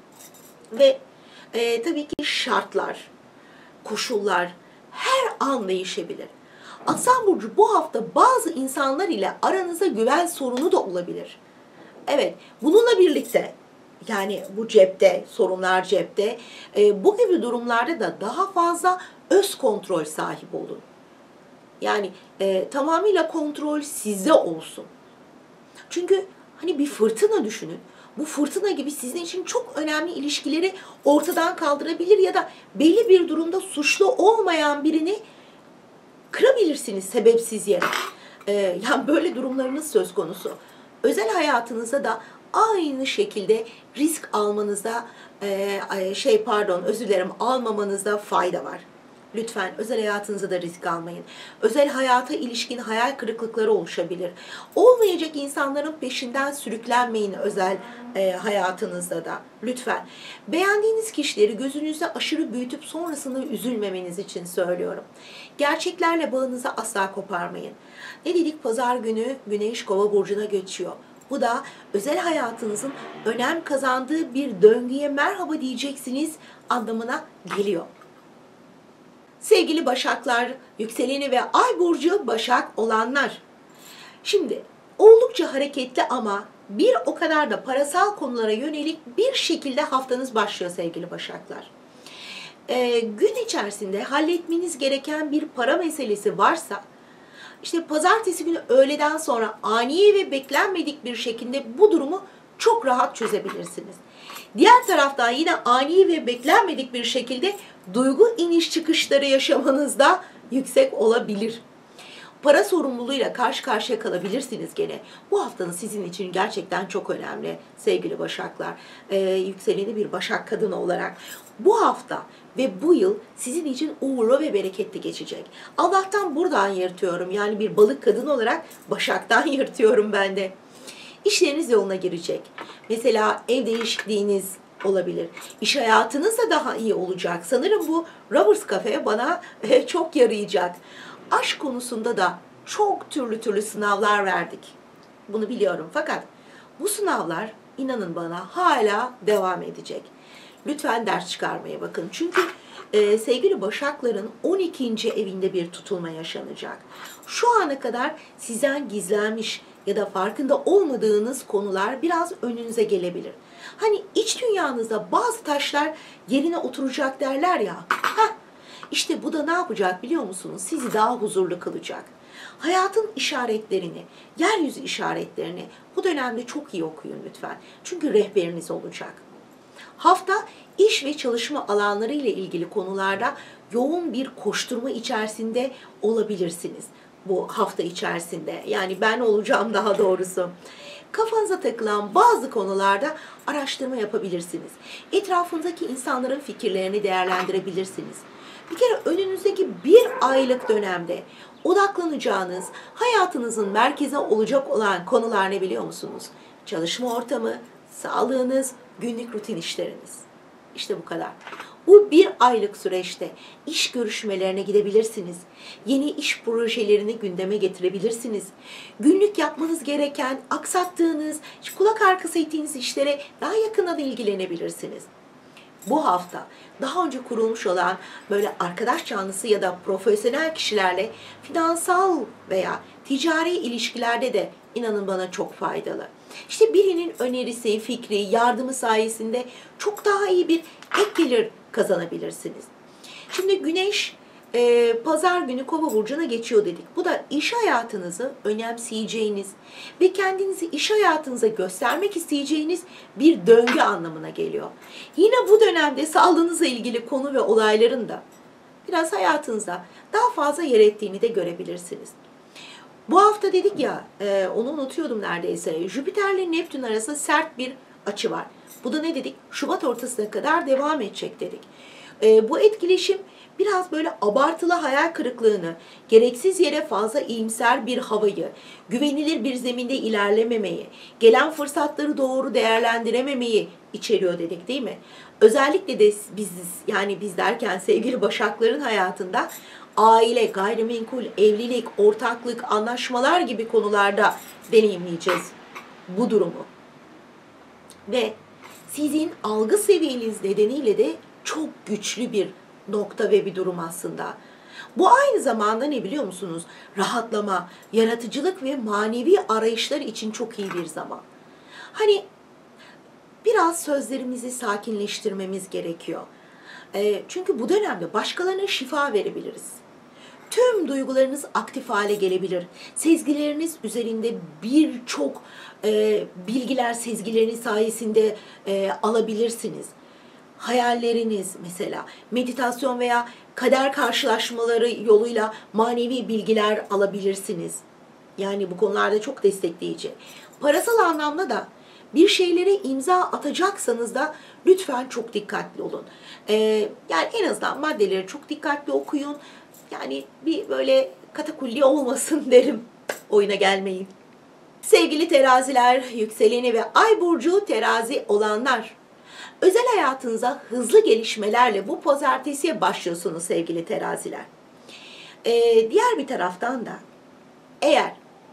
ve tabii ki şartlar, koşullar her an değişebilir. Aslan Burcu bu hafta bazı insanlar ile aranızda güven sorunu da olabilir. Evet, bununla birlikte yani bu cepte, sorunlar cepte, bu gibi durumlarda da daha fazla öz kontrol sahibi olun. Yani tamamıyla kontrol sizde olsun. Çünkü hani bir fırtına düşünün. Bu fırtına gibi sizin için çok önemli ilişkileri ortadan kaldırabilir ya da belli bir durumda suçlu olmayan birini kırabilirsiniz sebepsiz yere. Yani böyle durumlarınız söz konusu. Özel hayatınızda da aynı şekilde risk almanızda, almamanızda fayda var. Lütfen özel hayatınıza da risk almayın. Özel hayata ilişkin hayal kırıklıkları oluşabilir. Olmayacak insanların peşinden sürüklenmeyin özel hayatınızda da. Lütfen. Beğendiğiniz kişileri gözünüzde aşırı büyütüp sonrasında üzülmemeniz için söylüyorum. Gerçeklerle bağınızı asla koparmayın. Ne dedik? Pazar günü Güneş Kova burcuna geçiyor. Bu da özel hayatınızın önem kazandığı bir döngüye merhaba diyeceksiniz anlamına geliyor. Sevgili Başaklar, yükseleni ve ay burcu Başak olanlar. Şimdi oldukça hareketli ama bir o kadar da parasal konulara yönelik bir şekilde haftanız başlıyor sevgili Başaklar. Gün içerisinde halletmeniz gereken bir para meselesi varsa, işte pazartesi günü öğleden sonra ani ve beklenmedik bir şekilde bu durumu çok rahat çözebilirsiniz. Diğer taraftan yine ani ve beklenmedik bir şekilde duygu iniş çıkışları yaşamanız da yüksek olabilir. Para sorumluluğuyla karşı karşıya kalabilirsiniz gene. Bu haftanın sizin için gerçekten çok önemli sevgili Başaklar. Yükseleni bir Başak kadını olarak. Bu hafta ve bu yıl sizin için uğurlu ve bereketli geçecek. Allah'tan buradan yırtıyorum. Yani bir balık kadın olarak Başak'tan yırtıyorum ben de. İşleriniz yoluna girecek. Mesela ev değişikliğiniz olabilir. İş hayatınız da daha iyi olacak. Sanırım bu Roberts Cafe bana çok yarayacak. Aşk konusunda da çok türlü sınavlar verdik. Bunu biliyorum. Fakat bu sınavlar inanın bana hala devam edecek. Lütfen ders çıkarmaya bakın. Çünkü sevgili Başakların 12. evinde bir tutulma yaşanacak. Şu ana kadar sizden gizlenmiş ya da farkında olmadığınız konular biraz önünüze gelebilir. Hani iç dünyanızda bazı taşlar yerine oturacak derler ya. İşte bu da ne yapacak biliyor musunuz? Sizi daha huzurlu kılacak. Hayatın işaretlerini, yeryüzü işaretlerini bu dönemde çok iyi okuyun lütfen. Çünkü rehberiniz olacak. Hafta İş ve çalışma alanları ile ilgili konularda yoğun bir koşturma içerisinde olabilirsiniz bu hafta içerisinde. Yani ben olacağım daha doğrusu. Kafanıza takılan bazı konularda araştırma yapabilirsiniz. Etrafınızdaki insanların fikirlerini değerlendirebilirsiniz. Bir kere önünüzdeki bir aylık dönemde odaklanacağınız, hayatınızın merkezi olacak olan konular ne biliyor musunuz? Çalışma ortamı, sağlığınız, günlük rutin işleriniz. İşte bu kadar. Bu bir aylık süreçte iş görüşmelerine gidebilirsiniz. Yeni iş projelerini gündeme getirebilirsiniz. Günlük yapmanız gereken, aksattığınız, kulak arkası ettiğiniz işlere daha yakından ilgilenebilirsiniz. Bu hafta daha önce kurulmuş olan böyle arkadaş canlısı ya da profesyonel kişilerle finansal veya ticari ilişkilerde de inanın bana çok faydalı. İşte birinin önerisi, fikri, yardımı sayesinde çok daha iyi bir ek gelir kazanabilirsiniz. Şimdi Güneş pazar günü Kova burcuna geçiyor dedik. Bu da iş hayatınızı önemseyeceğiniz ve kendinizi iş hayatınıza göstermek isteyeceğiniz bir döngü anlamına geliyor. Yine bu dönemde sağlığınızla ilgili konu ve olayların da biraz hayatınızda daha fazla yer ettiğini de görebilirsiniz. Bu hafta dedik ya, onu unutuyordum neredeyse. Jüpiter'le Neptün arasında sert bir açı var. Bu da ne dedik? Şubat ortasına kadar devam edecek dedik. Bu etkileşim biraz böyle abartılı hayal kırıklığını, gereksiz yere fazla iyimser bir havayı, güvenilir bir zeminde ilerlememeyi, gelen fırsatları doğru değerlendirememeyi içeriyor dedik değil mi? Özellikle de biz derken sevgili Başakların hayatında aile, gayrimenkul, evlilik, ortaklık, anlaşmalar gibi konularda deneyimleyeceğiz bu durumu. Ve sizin algı seviyeniz nedeniyle de çok güçlü bir nokta ve bir durum aslında. Bu aynı zamanda ne biliyor musunuz? Rahatlama, yaratıcılık ve manevi arayışlar için çok iyi bir zaman. Hani biraz sözlerimizi sakinleştirmemiz gerekiyor. Çünkü bu dönemde başkalarına şifa verebiliriz. Tüm duygularınız aktif hale gelebilir. Sezgileriniz üzerinde birçok bilgiler sezgileriniz sayesinde alabilirsiniz. Hayalleriniz mesela, meditasyon veya kader karşılaşmaları yoluyla manevi bilgiler alabilirsiniz. Yani bu konularda çok destekleyici. Parasal anlamda da bir şeylere imza atacaksanız da lütfen çok dikkatli olun. Yani en azından maddeleri çok dikkatli okuyun. Yani bir böyle katakulli olmasın derim. Oyuna gelmeyin. Sevgili teraziler, yükseleni ve ay burcu terazi olanlar, özel hayatınıza hızlı gelişmelerle bu pazartesiye başlıyorsunuz sevgili teraziler. Diğer bir taraftan da eğer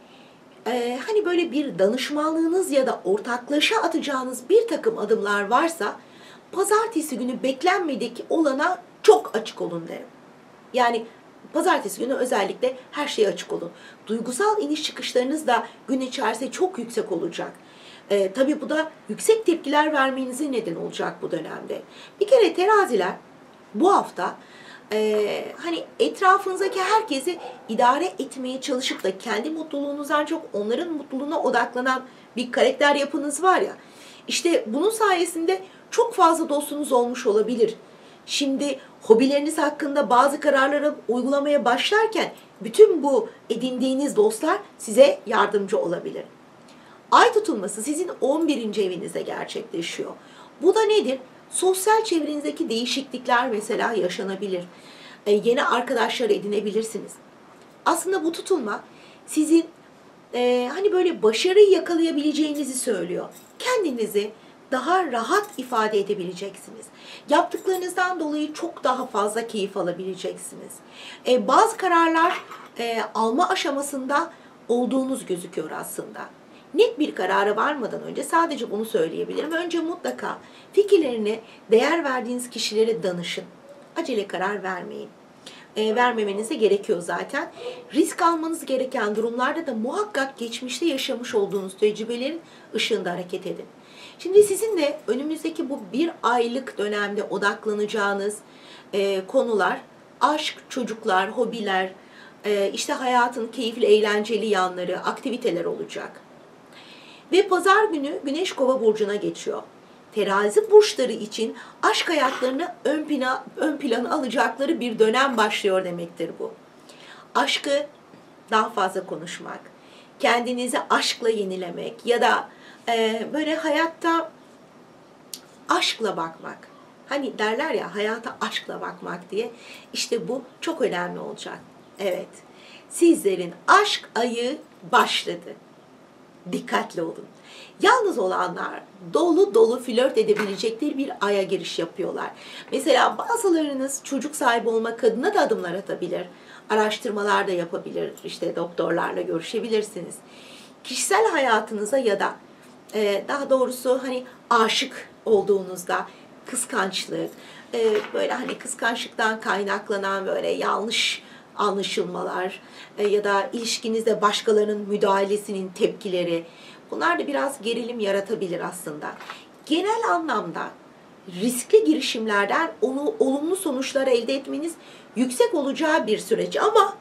hani böyle bir danışmanlığınız ya da ortaklaşa atacağınız bir takım adımlar varsa pazartesi günü beklenmedik olana çok açık olun derim. Yani pazartesi günü özellikle her şeye açık olun. Duygusal iniş çıkışlarınız da gün içerisinde çok yüksek olacak. Tabii bu da yüksek tepkiler vermenize neden olacak bu dönemde. Bir kere teraziler bu hafta hani etrafınızdaki herkesi idare etmeye çalışıp da kendi mutluluğunuzdan çok onların mutluluğuna odaklanan bir karakter yapınız var ya. İşte bunun sayesinde çok fazla dostunuz olmuş olabilir. Şimdi hobileriniz hakkında bazı kararları uygulamaya başlarken bütün bu edindiğiniz dostlar size yardımcı olabilir. Ay tutulması sizin 11. evinizde gerçekleşiyor. Bu da nedir? Sosyal çevrenizdeki değişiklikler mesela yaşanabilir. Yeni arkadaşlar edinebilirsiniz. Aslında bu tutulma sizin hani böyle başarıyı yakalayabileceğinizi söylüyor. Kendinizi daha rahat ifade edebileceksiniz. Yaptıklarınızdan dolayı çok daha fazla keyif alabileceksiniz. Bazı kararlar alma aşamasında olduğunuz gözüküyor aslında. Net bir karara varmadan önce sadece bunu söyleyebilirim. Önce mutlaka fikirlerini değer verdiğiniz kişilere danışın. Acele karar vermeyin. Vermemenize gerekiyor zaten. Risk almanız gereken durumlarda da muhakkak geçmişte yaşamış olduğunuz tecrübelerin ışığında hareket edin. Şimdi sizin de önümüzdeki bu bir aylık dönemde odaklanacağınız konular aşk, çocuklar, hobiler, işte hayatın keyifli, eğlenceli yanları, aktiviteler olacak. Ve pazar günü Güneş Kova burcuna geçiyor. terazi burçları için aşk hayatlarını ön plana alacakları bir dönem başlıyor demektir bu. Aşkı daha fazla konuşmak, kendinizi aşkla yenilemek ya da böyle hayatta aşkla bakmak. Hani derler ya, hayata aşkla bakmak diye. İşte bu çok önemli olacak. Evet, sizlerin aşk ayı başladı. Dikkatli olun. Yalnız olanlar dolu dolu flört edebilecekleri bir aya giriş yapıyorlar. Mesela bazılarınız çocuk sahibi olmak adına da adımlar atabilir. Araştırmalar da yapabilir. İşte doktorlarla görüşebilirsiniz. Kişisel hayatınıza ya da daha doğrusu hani aşık olduğunuzda kıskançlık, böyle hani kıskançlıktan kaynaklanan böyle yanlış anlaşılmalar ya da ilişkinizde başkalarının müdahalesinin tepkileri, bunlar da biraz gerilim yaratabilir aslında. Genel anlamda riskli girişimlerden olumlu sonuçlar elde etmeniz yüksek olacağı bir süreç ama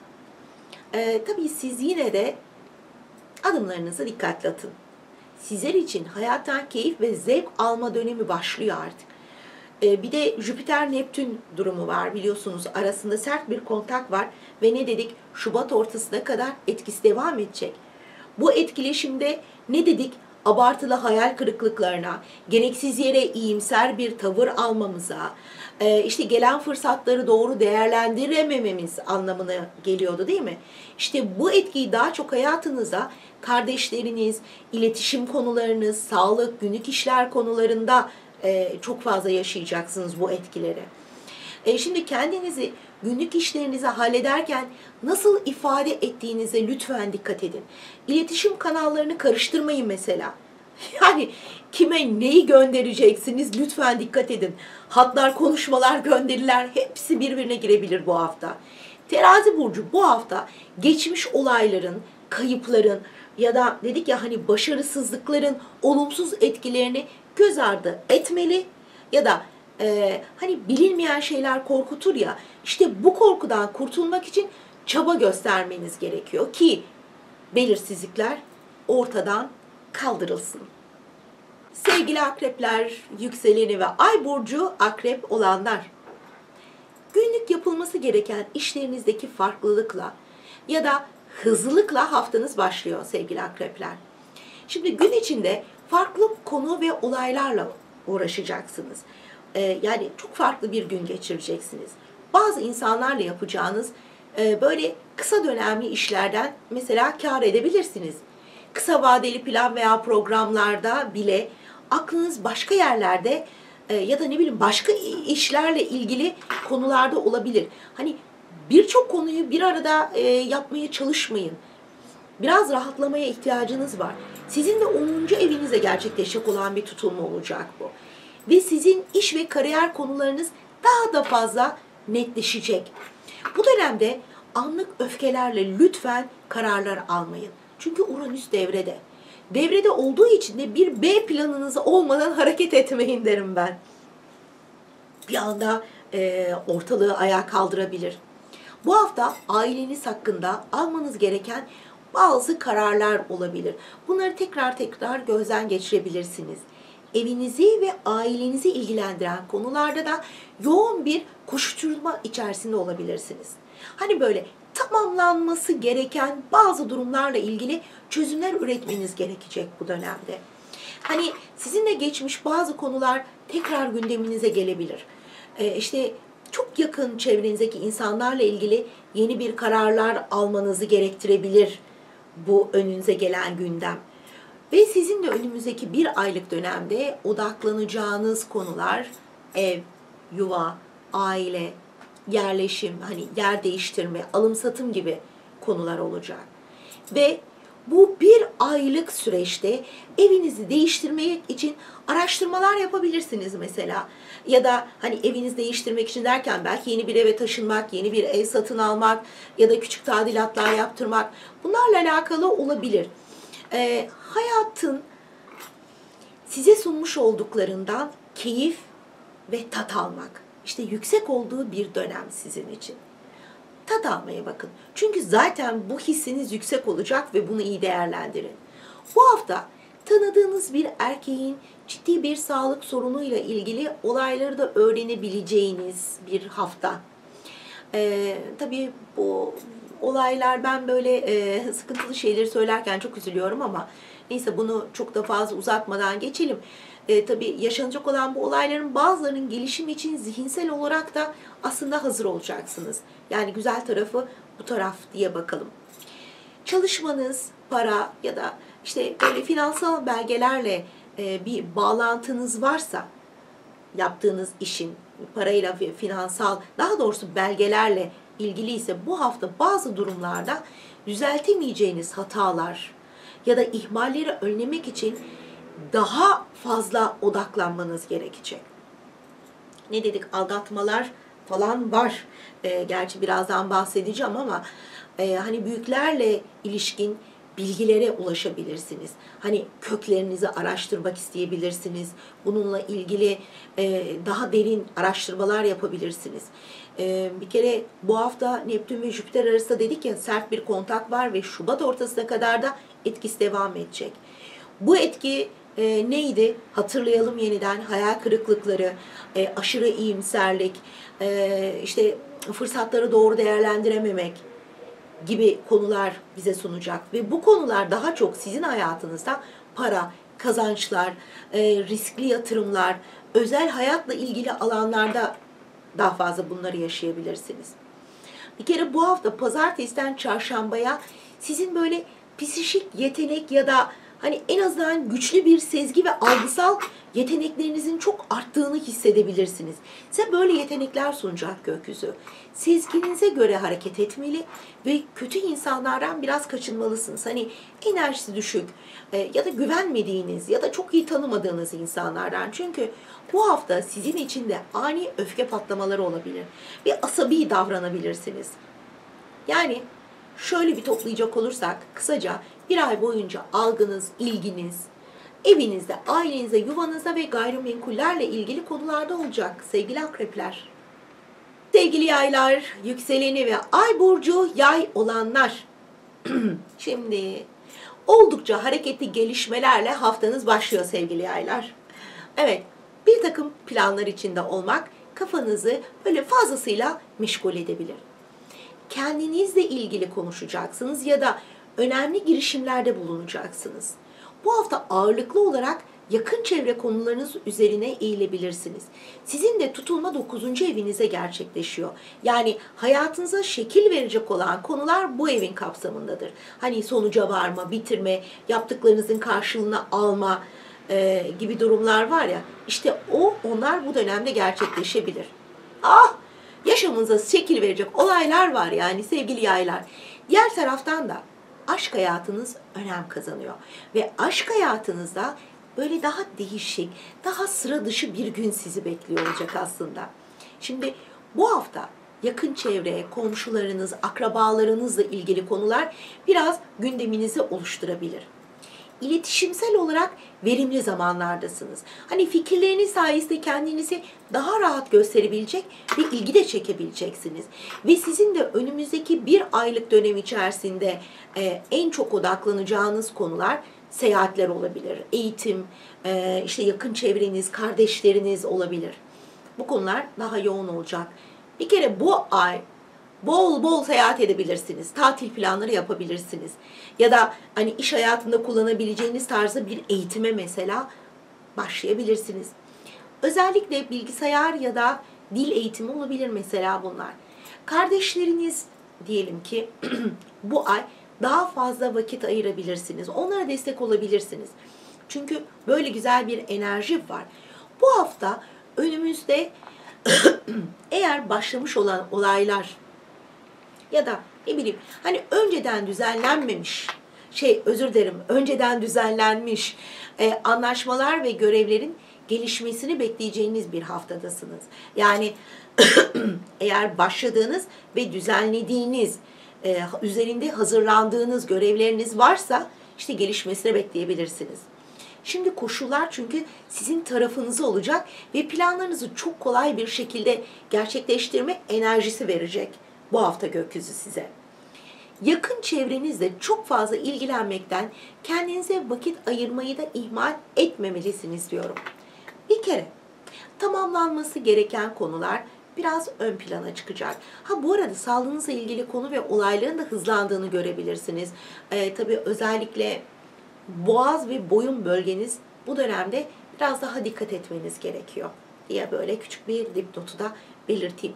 tabii siz yine de adımlarınızı dikkatli atın. Sizler için hayattan keyif ve zevk alma dönemi başlıyor artık. Bir de Jüpiter-Neptün durumu var biliyorsunuz. Arasında sert bir kontak var ve ne dedik? Şubat ortasına kadar etkisi devam edecek. Bu etkileşimde ne dedik? Abartılı hayal kırıklıklarına, gereksiz yere iyimser bir tavır almamıza, işte gelen fırsatları doğru değerlendiremememiz anlamına geliyordu değil mi? İşte bu etkiyi daha çok hayatınıza kardeşleriniz, iletişim konularınız, sağlık, günlük işler konularında çok fazla yaşayacaksınız bu etkileri. Şimdi kendinizi günlük işlerinizi hallederken nasıl ifade ettiğinize lütfen dikkat edin. İletişim kanallarını karıştırmayın mesela. Yani kime neyi göndereceksiniz lütfen dikkat edin. Hatlar, konuşmalar, gönderiler hepsi birbirine girebilir bu hafta. Terazi burcu bu hafta geçmiş olayların, kayıpların ya da dedik ya hani başarısızlıkların olumsuz etkilerini göz ardı etmeli ya da hani bilinmeyen şeyler korkutur ya, işte bu korkudan kurtulmak için çaba göstermeniz gerekiyor ki belirsizlikler ortadan kaldırılsın. Sevgili akrepler, yükseleni ve ay burcu akrep olanlar, günlük yapılması gereken işlerinizdeki farklılıkla ya da hızlılıkla haftanız başlıyor sevgili akrepler. Şimdi gün içinde farklı konu ve olaylarla uğraşacaksınız. Yani çok farklı bir gün geçireceksiniz. Bazı insanlarla yapacağınız böyle kısa dönemli işlerden mesela kâr edebilirsiniz. Kısa vadeli plan veya programlarda bile aklınız başka yerlerde ya da ne bileyim başka işlerle ilgili konularda olabilir. Hani birçok konuyu bir arada yapmaya çalışmayın. Biraz rahatlamaya ihtiyacınız var. Sizin de 10. evinizde gerçekleşecek olan bir tutulma olacak bu. Ve sizin iş ve kariyer konularınız daha da fazla netleşecek. Bu dönemde anlık öfkelerle lütfen kararlar almayın. Çünkü Uranüs devrede. Devrede olduğu için de bir B planınız olmadan hareket etmeyin derim ben. Bir anda ortalığı ayağa kaldırabilir. Bu hafta aileniz hakkında almanız gereken bazı kararlar olabilir. Bunları tekrar gözden geçirebilirsiniz. Evinizi ve ailenizi ilgilendiren konularda da yoğun bir koşturma içerisinde olabilirsiniz. Hani böyle tamamlanması gereken bazı durumlarla ilgili çözümler üretmeniz gerekecek bu dönemde. Hani sizinle geçmiş bazı konular tekrar gündeminize gelebilir. İşte çok yakın çevrenizdeki insanlarla ilgili yeni bir kararlar almanızı gerektirebilir bu önünüze gelen gündem. Ve sizin de önümüzdeki bir aylık dönemde odaklanacağınız konular ev, yuva, aile, yerleşim, hani yer değiştirme, alım satım gibi konular olacak. Ve bu bir aylık süreçte evinizi değiştirmek için araştırmalar yapabilirsiniz mesela. Ya da hani evinizi değiştirmek için derken belki yeni bir eve taşınmak, yeni bir ev satın almak ya da küçük tadilatlar yaptırmak, bunlarla alakalı olabilir. Hayatın size sunmuş olduklarından keyif ve tat almak. İşte yüksek olduğu bir dönem sizin için. Tat almaya bakın. Çünkü zaten bu hissiniz yüksek olacak ve bunu iyi değerlendirin. Bu hafta Tanıdığınız bir erkeğin ciddi bir sağlık sorunuyla ilgili olayları da öğrenebileceğiniz bir hafta. Tabii bu olaylar, ben böyle sıkıntılı şeyleri söylerken çok üzülüyorum ama neyse, bunu çok da fazla uzatmadan geçelim. Tabii yaşanacak olan bu olayların bazılarının gelişimi için zihinsel olarak da aslında hazır olacaksınız. Yani güzel tarafı bu taraf diye bakalım. Çalışmanız, para ya da işte böyle finansal belgelerle bir bağlantınız varsa, yaptığınız işin parayla ve finansal, daha doğrusu belgelerle ilgili ise, bu hafta bazı durumlarda düzeltemeyeceğiniz hatalar ya da ihmalleri önlemek için daha fazla odaklanmanız gerekecek. Ne dedik? Aldatmalar falan var. Gerçi birazdan bahsedeceğim ama hani büyüklerle ilişkin bilgilere ulaşabilirsiniz. Hani köklerinizi araştırmak isteyebilirsiniz. Bununla ilgili daha derin araştırmalar yapabilirsiniz. Bir kere bu hafta Neptün ve Jüpiter arasında dedik ya, sert bir kontak var ve Şubat ortasına kadar da etkisi devam edecek. Bu etki neydi? Hatırlayalım yeniden. Hayal kırıklıkları, aşırı iyimserlik, işte fırsatları doğru değerlendirememek gibi konular bize sunacak. Ve bu konular daha çok sizin hayatınızda para, kazançlar, riskli yatırımlar, özel hayatla ilgili alanlarda daha fazla bunları yaşayabilirsiniz. Bir kere bu hafta pazartesiden çarşambaya sizin böyle psişik yetenek ya da hani en azından güçlü bir sezgi ve algısal yeteneklerinizin çok arttığını hissedebilirsiniz. Size böyle yetenekler sunacak gökyüzü. Sezginize göre hareket etmeli ve kötü insanlardan biraz kaçınmalısınız. Hani enerjisi düşük ya da güvenmediğiniz ya da çok iyi tanımadığınız insanlardan. Çünkü bu hafta sizin için de ani öfke patlamaları olabilir ve asabi davranabilirsiniz. Yani şöyle bir toplayacak olursak, kısaca bir ay boyunca algınız, ilginiz, evinizde, ailenizde, yuvanızda ve gayrimenkullerle ilgili konularda olacak sevgili akrepler. Sevgili yaylar, yükseleni ve ay burcu yay olanlar. Şimdi oldukça hareketli gelişmelerle haftanız başlıyor sevgili yaylar. Evet, bir takım planlar içinde olmak kafanızı böyle fazlasıyla meşgul edebilir. Kendinizle ilgili konuşacaksınız ya da önemli girişimlerde bulunacaksınız. Bu hafta ağırlıklı olarak yakın çevre konularınız üzerine eğilebilirsiniz. Sizin de tutulma 9. evinize gerçekleşiyor. Yani hayatınıza şekil verecek olan konular bu evin kapsamındadır. Hani sonuca varma, bitirme, yaptıklarınızın karşılığını alma gibi durumlar var ya, işte onlar bu dönemde gerçekleşebilir. Yaşamınıza şekil verecek olaylar var yani sevgili yaylar. Diğer taraftan da aşk hayatınız önem kazanıyor. Ve aşk hayatınızda böyle daha değişik, daha sıra dışı bir gün sizi bekliyor olacak aslında. Şimdi bu hafta yakın çevre, komşularınız, akrabalarınızla ilgili konular biraz gündeminizi oluşturabilir. İletişimsel olarak verimli zamanlardasınız. Hani fikirleriniz sayesinde kendinizi daha rahat gösterebilecek ve ilgi de çekebileceksiniz. Ve sizin de önümüzdeki bir aylık dönem içerisinde en çok odaklanacağınız konular seyahatler olabilir. Eğitim, işte yakın çevreniz, kardeşleriniz olabilir. Bu konular daha yoğun olacak. Bir kere bu ay bol bol seyahat edebilirsiniz. Tatil planları yapabilirsiniz. Ya da hani iş hayatında kullanabileceğiniz tarzda bir eğitime mesela başlayabilirsiniz. Özellikle bilgisayar ya da dil eğitimi olabilir mesela bunlar. Kardeşleriniz diyelim ki bu ay daha fazla vakit ayırabilirsiniz. Onlara destek olabilirsiniz. Çünkü böyle güzel bir enerji var. Bu hafta önümüzde eğer başlamış olan olaylar ya da ne bileyim hani önceden düzenlenmemiş, önceden düzenlenmiş anlaşmalar ve görevlerin gelişmesini bekleyeceğiniz bir haftadasınız. Yani eğer başladığınız ve düzenlediğiniz, üzerinde hazırlandığınız görevleriniz varsa işte gelişmesini bekleyebilirsiniz. Şimdi koşullar çünkü sizin tarafınızda olacak ve planlarınızı çok kolay bir şekilde gerçekleştirme enerjisi verecek bu hafta gökyüzü size. Yakın çevrenizle çok fazla ilgilenmekten kendinize vakit ayırmayı da ihmal etmemelisiniz diyorum. Bir kere tamamlanması gereken konular biraz ön plana çıkacak. Ha bu arada sağlığınızla ilgili konu ve olayların da hızlandığını görebilirsiniz. Tabii özellikle boğaz ve boyun bölgeniz bu dönemde biraz daha dikkat etmeniz gerekiyor diye böyle küçük bir dipnotu da belirteyim.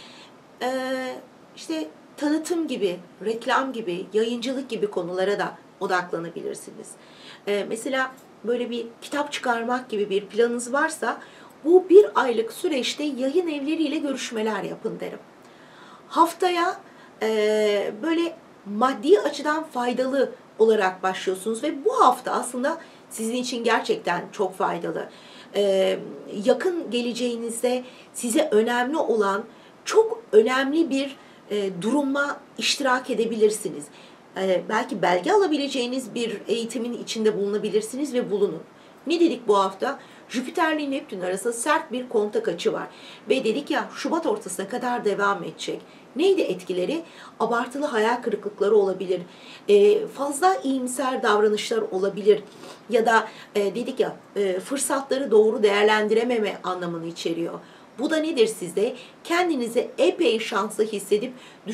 İşte tanıtım gibi, reklam gibi, yayıncılık gibi konulara da odaklanabilirsiniz. Mesela böyle bir kitap çıkarmak gibi bir planınız varsa bu bir aylık süreçte yayın evleriyle görüşmeler yapın derim. Haftaya böyle maddi açıdan faydalı olarak başlıyorsunuz ve bu hafta aslında sizin için gerçekten çok faydalı. Yakın geleceğinizde size önemli olan çok önemli bir duruma iştirak edebilirsiniz. Belki belge alabileceğiniz bir eğitimin içinde bulunabilirsiniz ve bulunun. Ne dedik bu hafta? Jüpiter ile Neptün arasında sert bir kontak açı var. Ve dedik ya Şubat ortasına kadar devam edecek. Neydi etkileri? Abartılı hayal kırıklıkları olabilir. Fazla iyimser davranışlar olabilir. Ya da dedik ya fırsatları doğru değerlendirememe anlamını içeriyor. Bu da nedir sizde? Kendinizi epey şanslı hissedip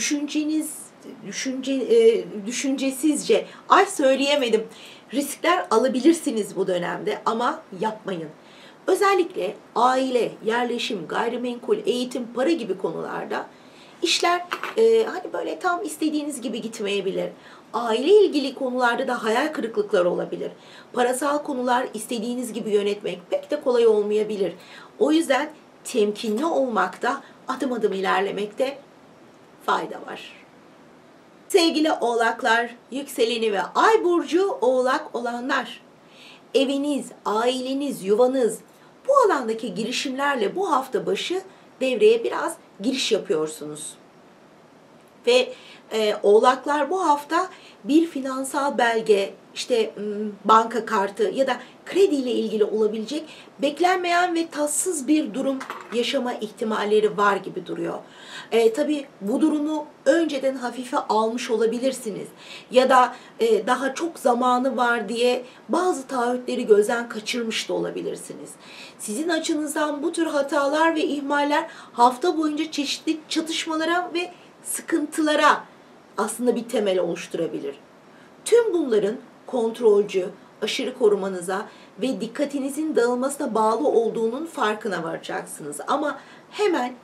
düşüncesizce, ay söyleyemedim, riskler alabilirsiniz bu dönemde ama yapmayın. Özellikle aile, yerleşim, gayrimenkul, eğitim, para gibi konularda işler hani böyle tam istediğiniz gibi gitmeyebilir. Aile ilgili konularda da hayal kırıklıkları olabilir. Parasal konular istediğiniz gibi yönetmek pek de kolay olmayabilir. O yüzden temkinli olmakta, adım adım ilerlemekte fayda var. Sevgili oğlaklar, yükseleni ve ay burcu oğlak olanlar, eviniz, aileniz, yuvanız, bu alandaki girişimlerle bu hafta başı devreye biraz giriş yapıyorsunuz. Ve oğlaklar bu hafta bir finansal belge, işte banka kartı ya da kredi ile ilgili olabilecek beklenmeyen ve tatsız bir durum yaşama ihtimalleri var gibi duruyor. Tabii bu durumu önceden hafife almış olabilirsiniz. Ya da daha çok zamanı var diye bazı taahhütleri gözden kaçırmış da olabilirsiniz. Sizin açınızdan bu tür hatalar ve ihmaller hafta boyunca çeşitli çatışmalara ve sıkıntılara aslında bir temel oluşturabilir. Tüm bunların kontrolcü, aşırı korumanıza ve dikkatinizin dağılmasına bağlı olduğunun farkına varacaksınız. Ama hemen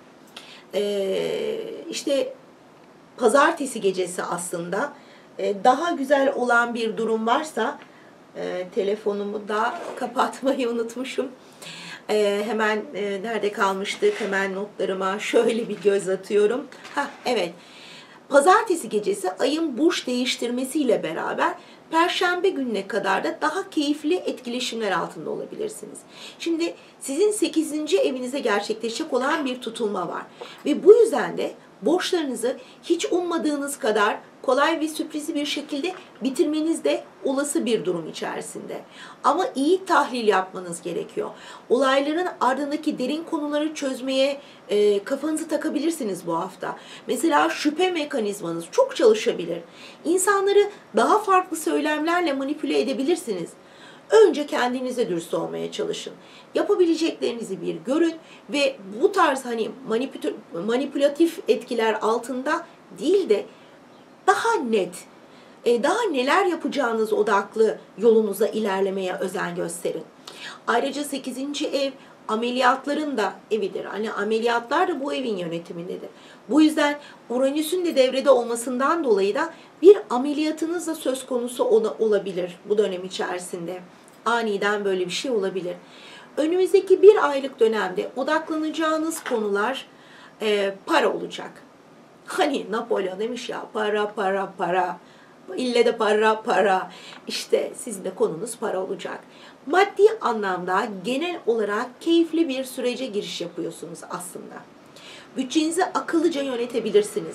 işte pazartesi gecesi aslında daha güzel olan bir durum varsa telefonumu da kapatmayı unutmuşum. Hemen nerede kalmıştık? Hemen notlarıma şöyle bir göz atıyorum. Evet. Pazartesi gecesi ayın burç değiştirmesiyle beraber Perşembe gününe kadar da daha keyifli etkileşimler altında olabilirsiniz. Şimdi sizin 8. evinize gerçekleşecek olan bir tutulma var. Ve bu yüzden de borçlarınızı hiç ummadığınız kadar kolay ve sürprizi bir şekilde bitirmeniz de olası bir durum içerisinde. Ama iyi tahlil yapmanız gerekiyor. Olayların ardındaki derin konuları çözmeye kafanızı takabilirsiniz bu hafta. Mesela şüphe mekanizmanız çok çalışabilir. İnsanları daha farklı söylemlerle manipüle edebilirsiniz. Önce kendinize dürüst olmaya çalışın. Yapabileceklerinizi bir görün ve bu tarz hani manipülatif etkiler altında değil de daha net, daha neler yapacağınız odaklı yolunuza ilerlemeye özen gösterin. Ayrıca 8. ev ameliyatların da evidir. Hani ameliyatlar da bu evin yönetimindedir. Bu yüzden Uranüs'ün de devrede olmasından dolayı da bir ameliyatınız da söz konusu olabilir bu dönem içerisinde. Aniden böyle bir şey olabilir. Önümüzdeki bir aylık dönemde odaklanacağınız konular para olacak. Hani Napolyon demiş ya, para para para, ille de para para. İşte sizin de konunuz para olacak. Maddi anlamda genel olarak keyifli bir sürece giriş yapıyorsunuz aslında. Bütçenizi akıllıca yönetebilirsiniz.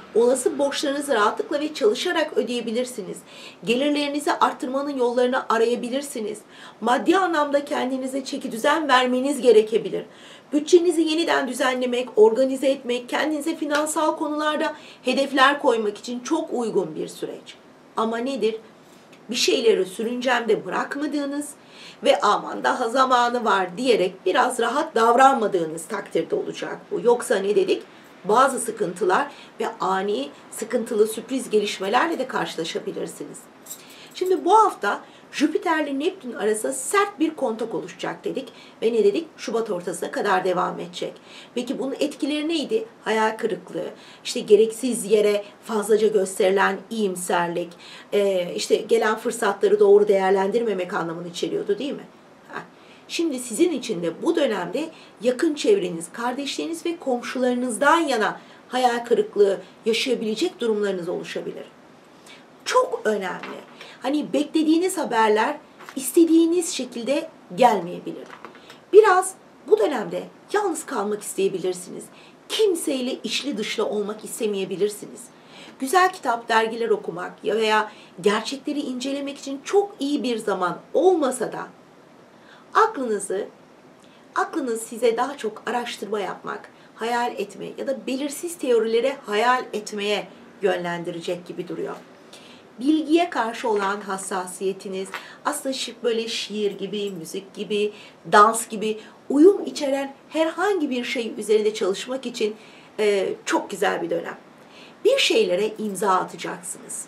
Olası borçlarınızı rahatlıkla ve çalışarak ödeyebilirsiniz. Gelirlerinizi arttırmanın yollarını arayabilirsiniz. Maddi anlamda kendinize çekidüzen vermeniz gerekebilir. Bütçenizi yeniden düzenlemek, organize etmek, kendinize finansal konularda hedefler koymak için çok uygun bir süreç. Ama nedir? Bir şeyleri sürüncemde bırakmadığınız ve aman daha zamanı var diyerek biraz rahat davranmadığınız takdirde olacak bu. Yoksa ne dedik? Bazı sıkıntılar ve ani sıkıntılı sürpriz gelişmelerle de karşılaşabilirsiniz. Şimdi bu hafta Jüpiter'le Neptün arasında sert bir kontak oluşacak dedik ve ne dedik? Şubat ortasına kadar devam edecek. Peki bunun etkileri neydi? Hayal kırıklığı, işte gereksiz yere fazlaca gösterilen iyimserlik, işte gelen fırsatları doğru değerlendirmemek anlamını içeriyordu değil mi? Şimdi sizin için de bu dönemde yakın çevreniz, kardeşleriniz ve komşularınızdan yana hayal kırıklığı yaşayabilecek durumlarınız oluşabilir. Çok önemli. Hani beklediğiniz haberler istediğiniz şekilde gelmeyebilir. Biraz bu dönemde yalnız kalmak isteyebilirsiniz. Kimseyle içli dışlı olmak istemeyebilirsiniz. Güzel kitap, dergiler okumak ya veya gerçekleri incelemek için çok iyi bir zaman olmasa da aklınız size daha çok araştırma yapmak, hayal etmeye ya da belirsiz teorilere hayal etmeye yönlendirecek gibi duruyor. Bilgiye karşı olan hassasiyetiniz aslında böyle şiir gibi, müzik gibi, dans gibi uyum içeren herhangi bir şey üzerinde çalışmak için çok güzel bir dönem. Bir şeylere imza atacaksınız.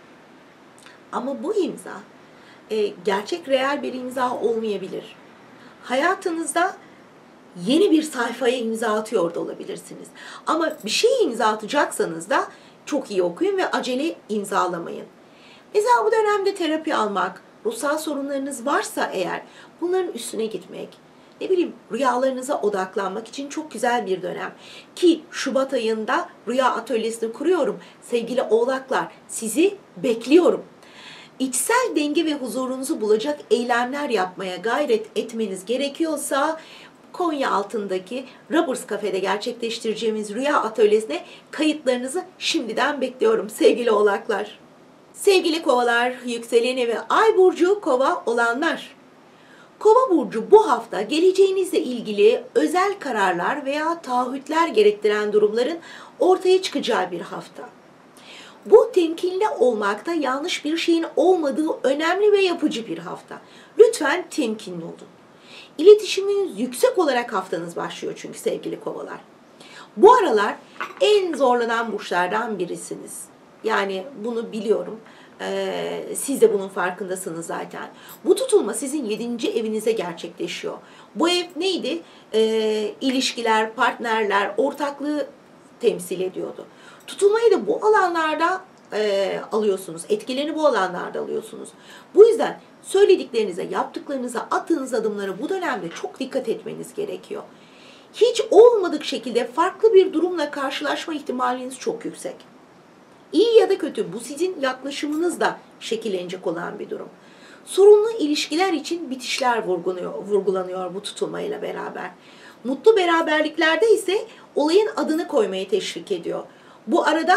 Ama bu imza gerçek reel bir imza olmayabilir. Hayatınızda yeni bir sayfaya imza atıyor da olabilirsiniz. Ama bir şeye imza atacaksanız da çok iyi okuyun ve acele imzalamayın. Mesela bu dönemde terapi almak, ruhsal sorunlarınız varsa eğer bunların üstüne gitmek, ne bileyim rüyalarınıza odaklanmak için çok güzel bir dönem. Ki Şubat ayında rüya atölyesini kuruyorum. Sevgili oğlaklar, sizi bekliyorum. İçsel denge ve huzurunuzu bulacak eylemler yapmaya gayret etmeniz gerekiyorsa Konya altındaki Rubbers Cafe'de gerçekleştireceğimiz rüya atölyesine kayıtlarınızı şimdiden bekliyorum sevgili oğlaklar. Sevgili kovalar, yükseleni ve ay burcu kova olanlar. Kova burcu bu hafta geleceğinizle ilgili özel kararlar veya taahhütler gerektiren durumların ortaya çıkacağı bir hafta. Bu temkinli olmakta yanlış bir şeyin olmadığı önemli ve yapıcı bir hafta. Lütfen temkinli olun. İletişiminiz yüksek olarak haftanız başlıyor çünkü sevgili kovalar. Bu aralar en zorlanan burçlardan birisiniz. Yani bunu biliyorum. Siz de bunun farkındasınız zaten. Bu tutulma sizin 7. evinize gerçekleşiyor. Bu ev neydi? İlişkiler, partnerler, ortaklığı temsil ediyordu. Tutulmayı da bu alanlarda alıyorsunuz. Etkilerini bu alanlarda alıyorsunuz. Bu yüzden söylediklerinize, yaptıklarınıza, attığınız adımlara bu dönemde çok dikkat etmeniz gerekiyor. Hiç olmadık şekilde farklı bir durumla karşılaşma ihtimaliniz çok yüksek. İyi ya da kötü bu sizin yaklaşımınızla şekillenecek olan bir durum. Sorunlu ilişkiler için bitişler vurgulanıyor bu tutulmayla beraber. Mutlu beraberliklerde ise olayın adını koymayı teşvik ediyor. Bu arada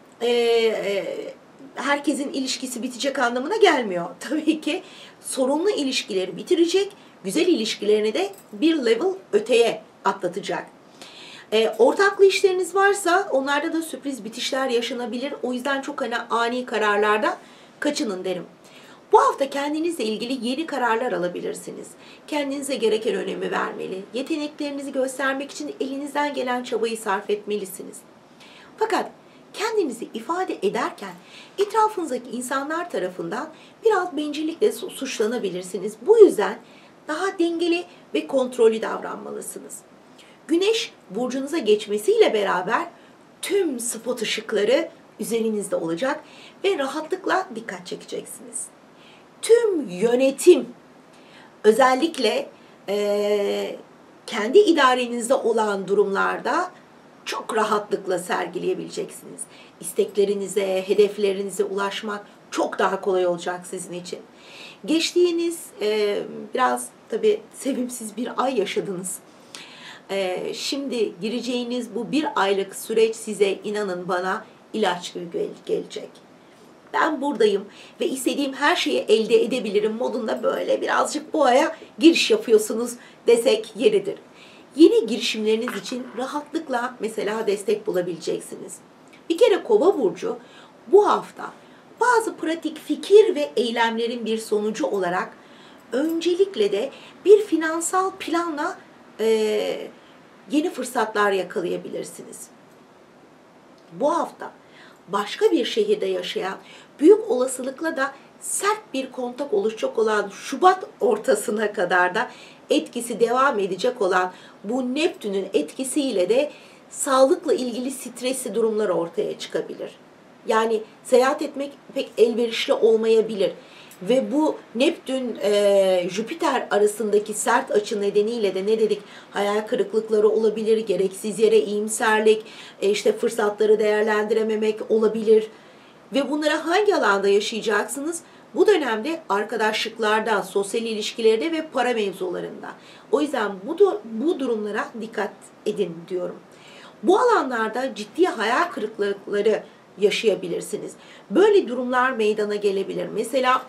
herkesin ilişkisi bitecek anlamına gelmiyor. Tabii ki sorunlu ilişkileri bitirecek, güzel ilişkilerini de bir level öteye atlatacak. Ortaklı işleriniz varsa onlarda da sürpriz bitişler yaşanabilir. O yüzden çok ani kararlarda kaçının derim. Bu hafta kendinizle ilgili yeni kararlar alabilirsiniz. Kendinize gereken önemi vermeli. Yeteneklerinizi göstermek için elinizden gelen çabayı sarf etmelisiniz. Fakat kendinizi ifade ederken etrafınızdaki insanlar tarafından biraz bencillikle suçlanabilirsiniz. Bu yüzden daha dengeli ve kontrollü davranmalısınız. Güneş burcunuza geçmesiyle beraber tüm spot ışıkları üzerinizde olacak ve rahatlıkla dikkat çekeceksiniz. Tüm yönetim, özellikle kendi idarenizde olan durumlarda çok rahatlıkla sergileyebileceksiniz. İsteklerinize, hedeflerinize ulaşmak çok daha kolay olacak sizin için. Geçtiğiniz biraz tabii sevimsiz bir ay yaşadınız. Şimdi gireceğiniz bu bir aylık süreç size inanın bana ilaç gibi gelecek. Ben buradayım ve istediğim her şeyi elde edebilirim modunda böyle birazcık boğaya giriş yapıyorsunuz desek yeridir. Yeni girişimleriniz için rahatlıkla mesela destek bulabileceksiniz. Bir kere Kova burcu bu hafta bazı pratik fikir ve eylemlerin bir sonucu olarak öncelikle de bir finansal planla yeni fırsatlar yakalayabilirsiniz. Bu hafta başka bir şehirde yaşayan, büyük olasılıkla da sert bir kontak oluşacak olan Şubat ortasına kadar da etkisi devam edecek olan bu Neptün'ün etkisiyle de sağlıkla ilgili stresli durumlar ortaya çıkabilir. Yani seyahat etmek pek elverişli olmayabilir. Ve bu Neptün Jüpiter arasındaki sert açı nedeniyle de ne dedik? Hayal kırıklıkları olabilir, gereksiz yere iyimserlik, işte fırsatları değerlendirememek olabilir. Ve bunları hangi alanda yaşayacaksınız? Bu dönemde arkadaşlıklarda, sosyal ilişkilerde ve para mevzularında. O yüzden bu durumlara dikkat edin diyorum. Bu alanlarda ciddi hayal kırıklıkları yaşayabilirsiniz. Böyle durumlar meydana gelebilir. Mesela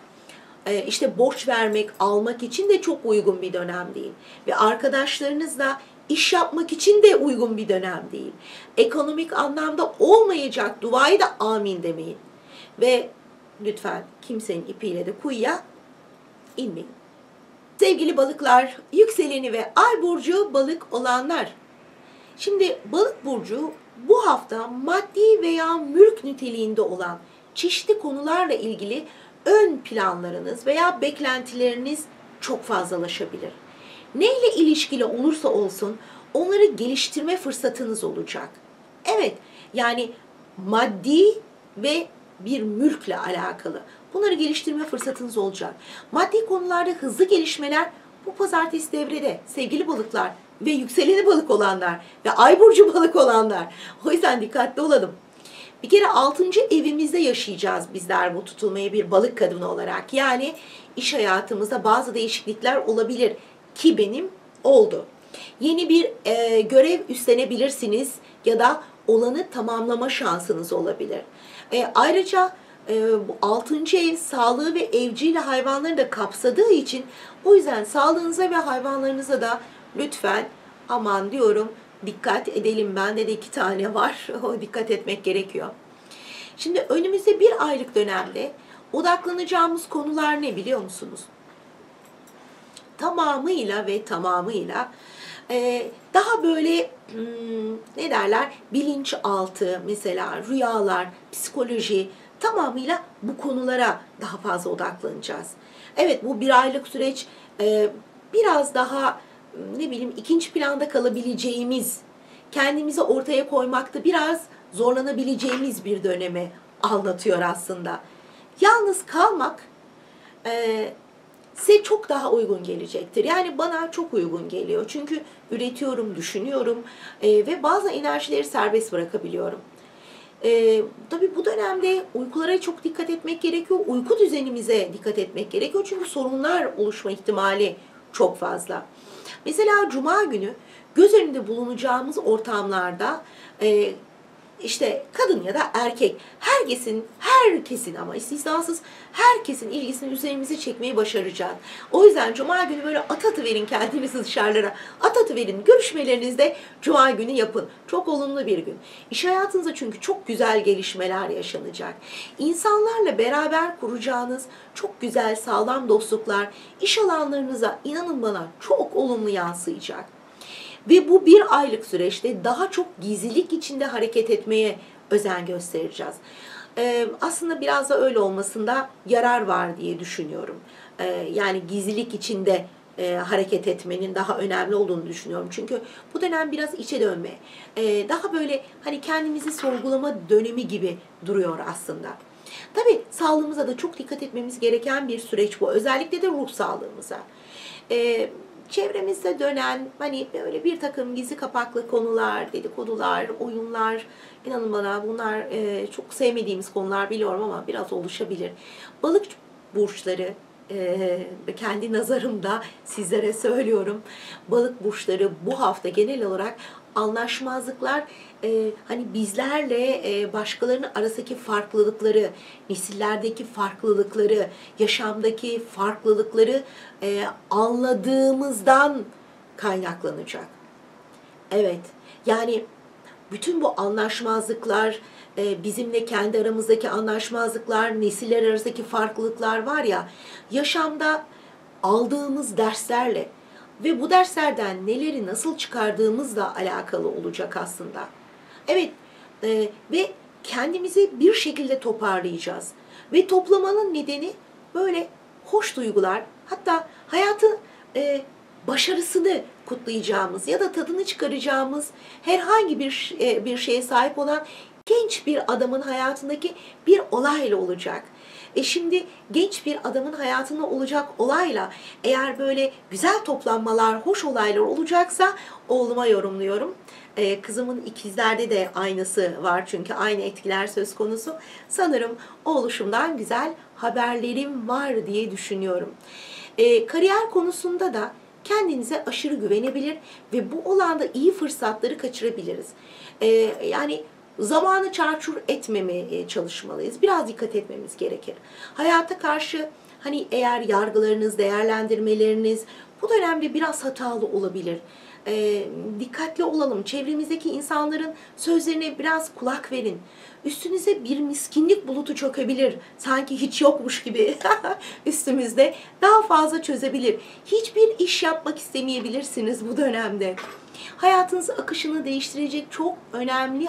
işte borç vermek, almak için de çok uygun bir dönem değil. Ve arkadaşlarınızla iş yapmak için de uygun bir dönem değil. Ekonomik anlamda olmayacak duayı da amin demeyin. Ve lütfen kimsenin ipiyle de kuyuya inmeyin. Sevgili balıklar, yükseleni ve ay burcu balık olanlar. Şimdi balık burcu bu hafta maddi veya mülk niteliğinde olan çeşitli konularla ilgili ön planlarınız veya beklentileriniz çok fazlalaşabilir. Neyle ilişkili olursa olsun onları geliştirme fırsatınız olacak. Evet, yani maddi ve bir mülkle alakalı. Bunları geliştirme fırsatınız olacak. Maddi konularda hızlı gelişmeler bu pazartesi devrede sevgili balıklar ve yükseleni balık olanlar ve ay burcu balık olanlar. O yüzden dikkatli olalım. Bir kere 6. evimizde yaşayacağız bizler bu tutulmayı bir balık kadını olarak. Yani iş hayatımızda bazı değişiklikler olabilir ki benim oldu. Yeni bir görev üstlenebilirsiniz ya da olanı tamamlama şansınız olabilir. Ayrıca bu 6. ev sağlığı ve evcil hayvanları da kapsadığı için o yüzden sağlığınıza ve hayvanlarınıza da lütfen aman diyorum dikkat edelim. Bende de 2 tane var. Dikkat etmek gerekiyor. Şimdi önümüzde bir aylık dönemde odaklanacağımız konular ne biliyor musunuz? Tamamıyla daha böyle ne derler bilinçaltı mesela rüyalar, psikoloji tamamıyla bu konulara daha fazla odaklanacağız. Evet bu bir aylık süreç biraz daha ne bileyim ikinci planda kalabileceğimiz, kendimizi ortaya koymakta biraz zorlanabileceğimiz bir dönemi anlatıyor aslında. Yalnız kalmak size çok daha uygun gelecektir. Yani bana çok uygun geliyor. Çünkü üretiyorum, düşünüyorum ve bazı enerjileri serbest bırakabiliyorum. Tabii bu dönemde uykulara çok dikkat etmek gerekiyor. Uyku düzenimize dikkat etmek gerekiyor. Çünkü sorunlar oluşma ihtimali çok fazla. Mesela Cuma günü göz önünde bulunacağımız ortamlarda işte kadın ya da erkek herkesin ama istisnasız herkesin ilgisini üzerimize çekmeyi başaracağız. O yüzden Cuma günü böyle atıverin kendinizi dışarılara, atıverin görüşmelerinizde Cuma günü yapın. Çok olumlu bir gün. İş hayatınızda çünkü çok güzel gelişmeler yaşanacak. İnsanlarla beraber kuracağınız çok güzel sağlam dostluklar iş alanlarınıza inanın bana çok olumlu yansıyacak. Ve bu bir aylık süreçte daha çok gizlilik içinde hareket etmeye özen göstereceğiz. Aslında biraz da öyle olmasında yarar var diye düşünüyorum. Yani gizlilik içinde hareket etmenin daha önemli olduğunu düşünüyorum. Çünkü bu dönem biraz içe dönme, daha böyle hani kendimizi sorgulama dönemi gibi duruyor aslında. Tabii sağlığımıza da çok dikkat etmemiz gereken bir süreç bu. Özellikle de ruh sağlığımıza. Çevremizde dönen hani böyle bir takım gizli kapaklı konular, dedikodular, oyunlar, inanın bana bunlar çok sevmediğimiz konular biliyorum ama biraz oluşabilir. Balık burçları, kendi nazarımda sizlere söylüyorum, balık burçları bu hafta genel olarak anlaşmazlıklar hani bizlerle başkalarının arasındaki farklılıkları, nesillerdeki farklılıkları, yaşamdaki farklılıkları anladığımızdan kaynaklanacak. Evet, yani bütün bu anlaşmazlıklar, bizimle kendi aramızdaki anlaşmazlıklar, nesiller arasındaki farklılıklar var ya, yaşamda aldığımız derslerle ve bu derslerden neleri nasıl çıkardığımızla alakalı olacak aslında. Evet, ve kendimizi bir şekilde toparlayacağız. Ve toplamanın nedeni böyle hoş duygular, hatta hayatın başarısını kutlayacağımız ya da tadını çıkaracağımız herhangi bir şeye sahip olan genç bir adamın hayatındaki bir olayla olacak. Şimdi genç bir adamın hayatında olacak olayla eğer böyle güzel toplanmalar, hoş olaylar olacaksa oğluma yorumluyorum. Kızımın ikizlerde de aynısı var çünkü aynı etkiler söz konusu. Sanırım oğluşumdan güzel haberlerim var diye düşünüyorum. Kariyer konusunda da kendinize aşırı güvenebilir ve bu alanda iyi fırsatları kaçırabiliriz. Yani zamanı çarçur etmemeye çalışmalıyız. Biraz dikkat etmemiz gerekir. Hayata karşı hani eğer yargılarınız, değerlendirmeleriniz bu dönemde biraz hatalı olabilir. Dikkatli olalım. Çevremizdeki insanların sözlerine biraz kulak verin. Üstünüze bir miskinlik bulutu çökebilir. Sanki hiç yokmuş gibi üstümüzde daha fazla çözebilir. Hiçbir iş yapmak istemeyebilirsiniz bu dönemde. Hayatınızın akışını değiştirecek çok önemli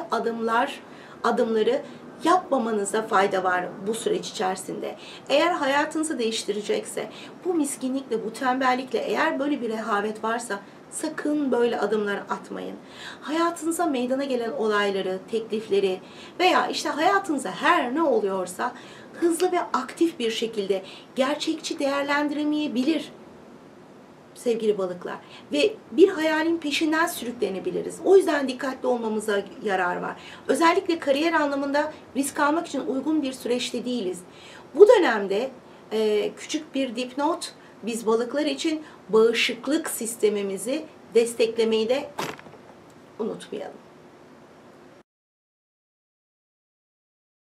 adımları yapmamanıza fayda var bu süreç içerisinde. Eğer hayatınızı değiştirecekse, bu miskinlikle, bu tembellikle eğer böyle bir rehavet varsa sakın böyle adımlar atmayın. Hayatınıza meydana gelen olayları, teklifleri veya işte hayatınıza her ne oluyorsa hızlı ve aktif bir şekilde gerçekçi değerlendiremeyebilir sevgili balıklar. Ve bir hayalin peşinden sürüklenebiliriz. O yüzden dikkatli olmamıza yarar var. Özellikle kariyer anlamında risk almak için uygun bir süreçte değiliz. Bu dönemde küçük bir dipnot, biz balıklar için bağışıklık sistemimizi desteklemeyi de unutmayalım.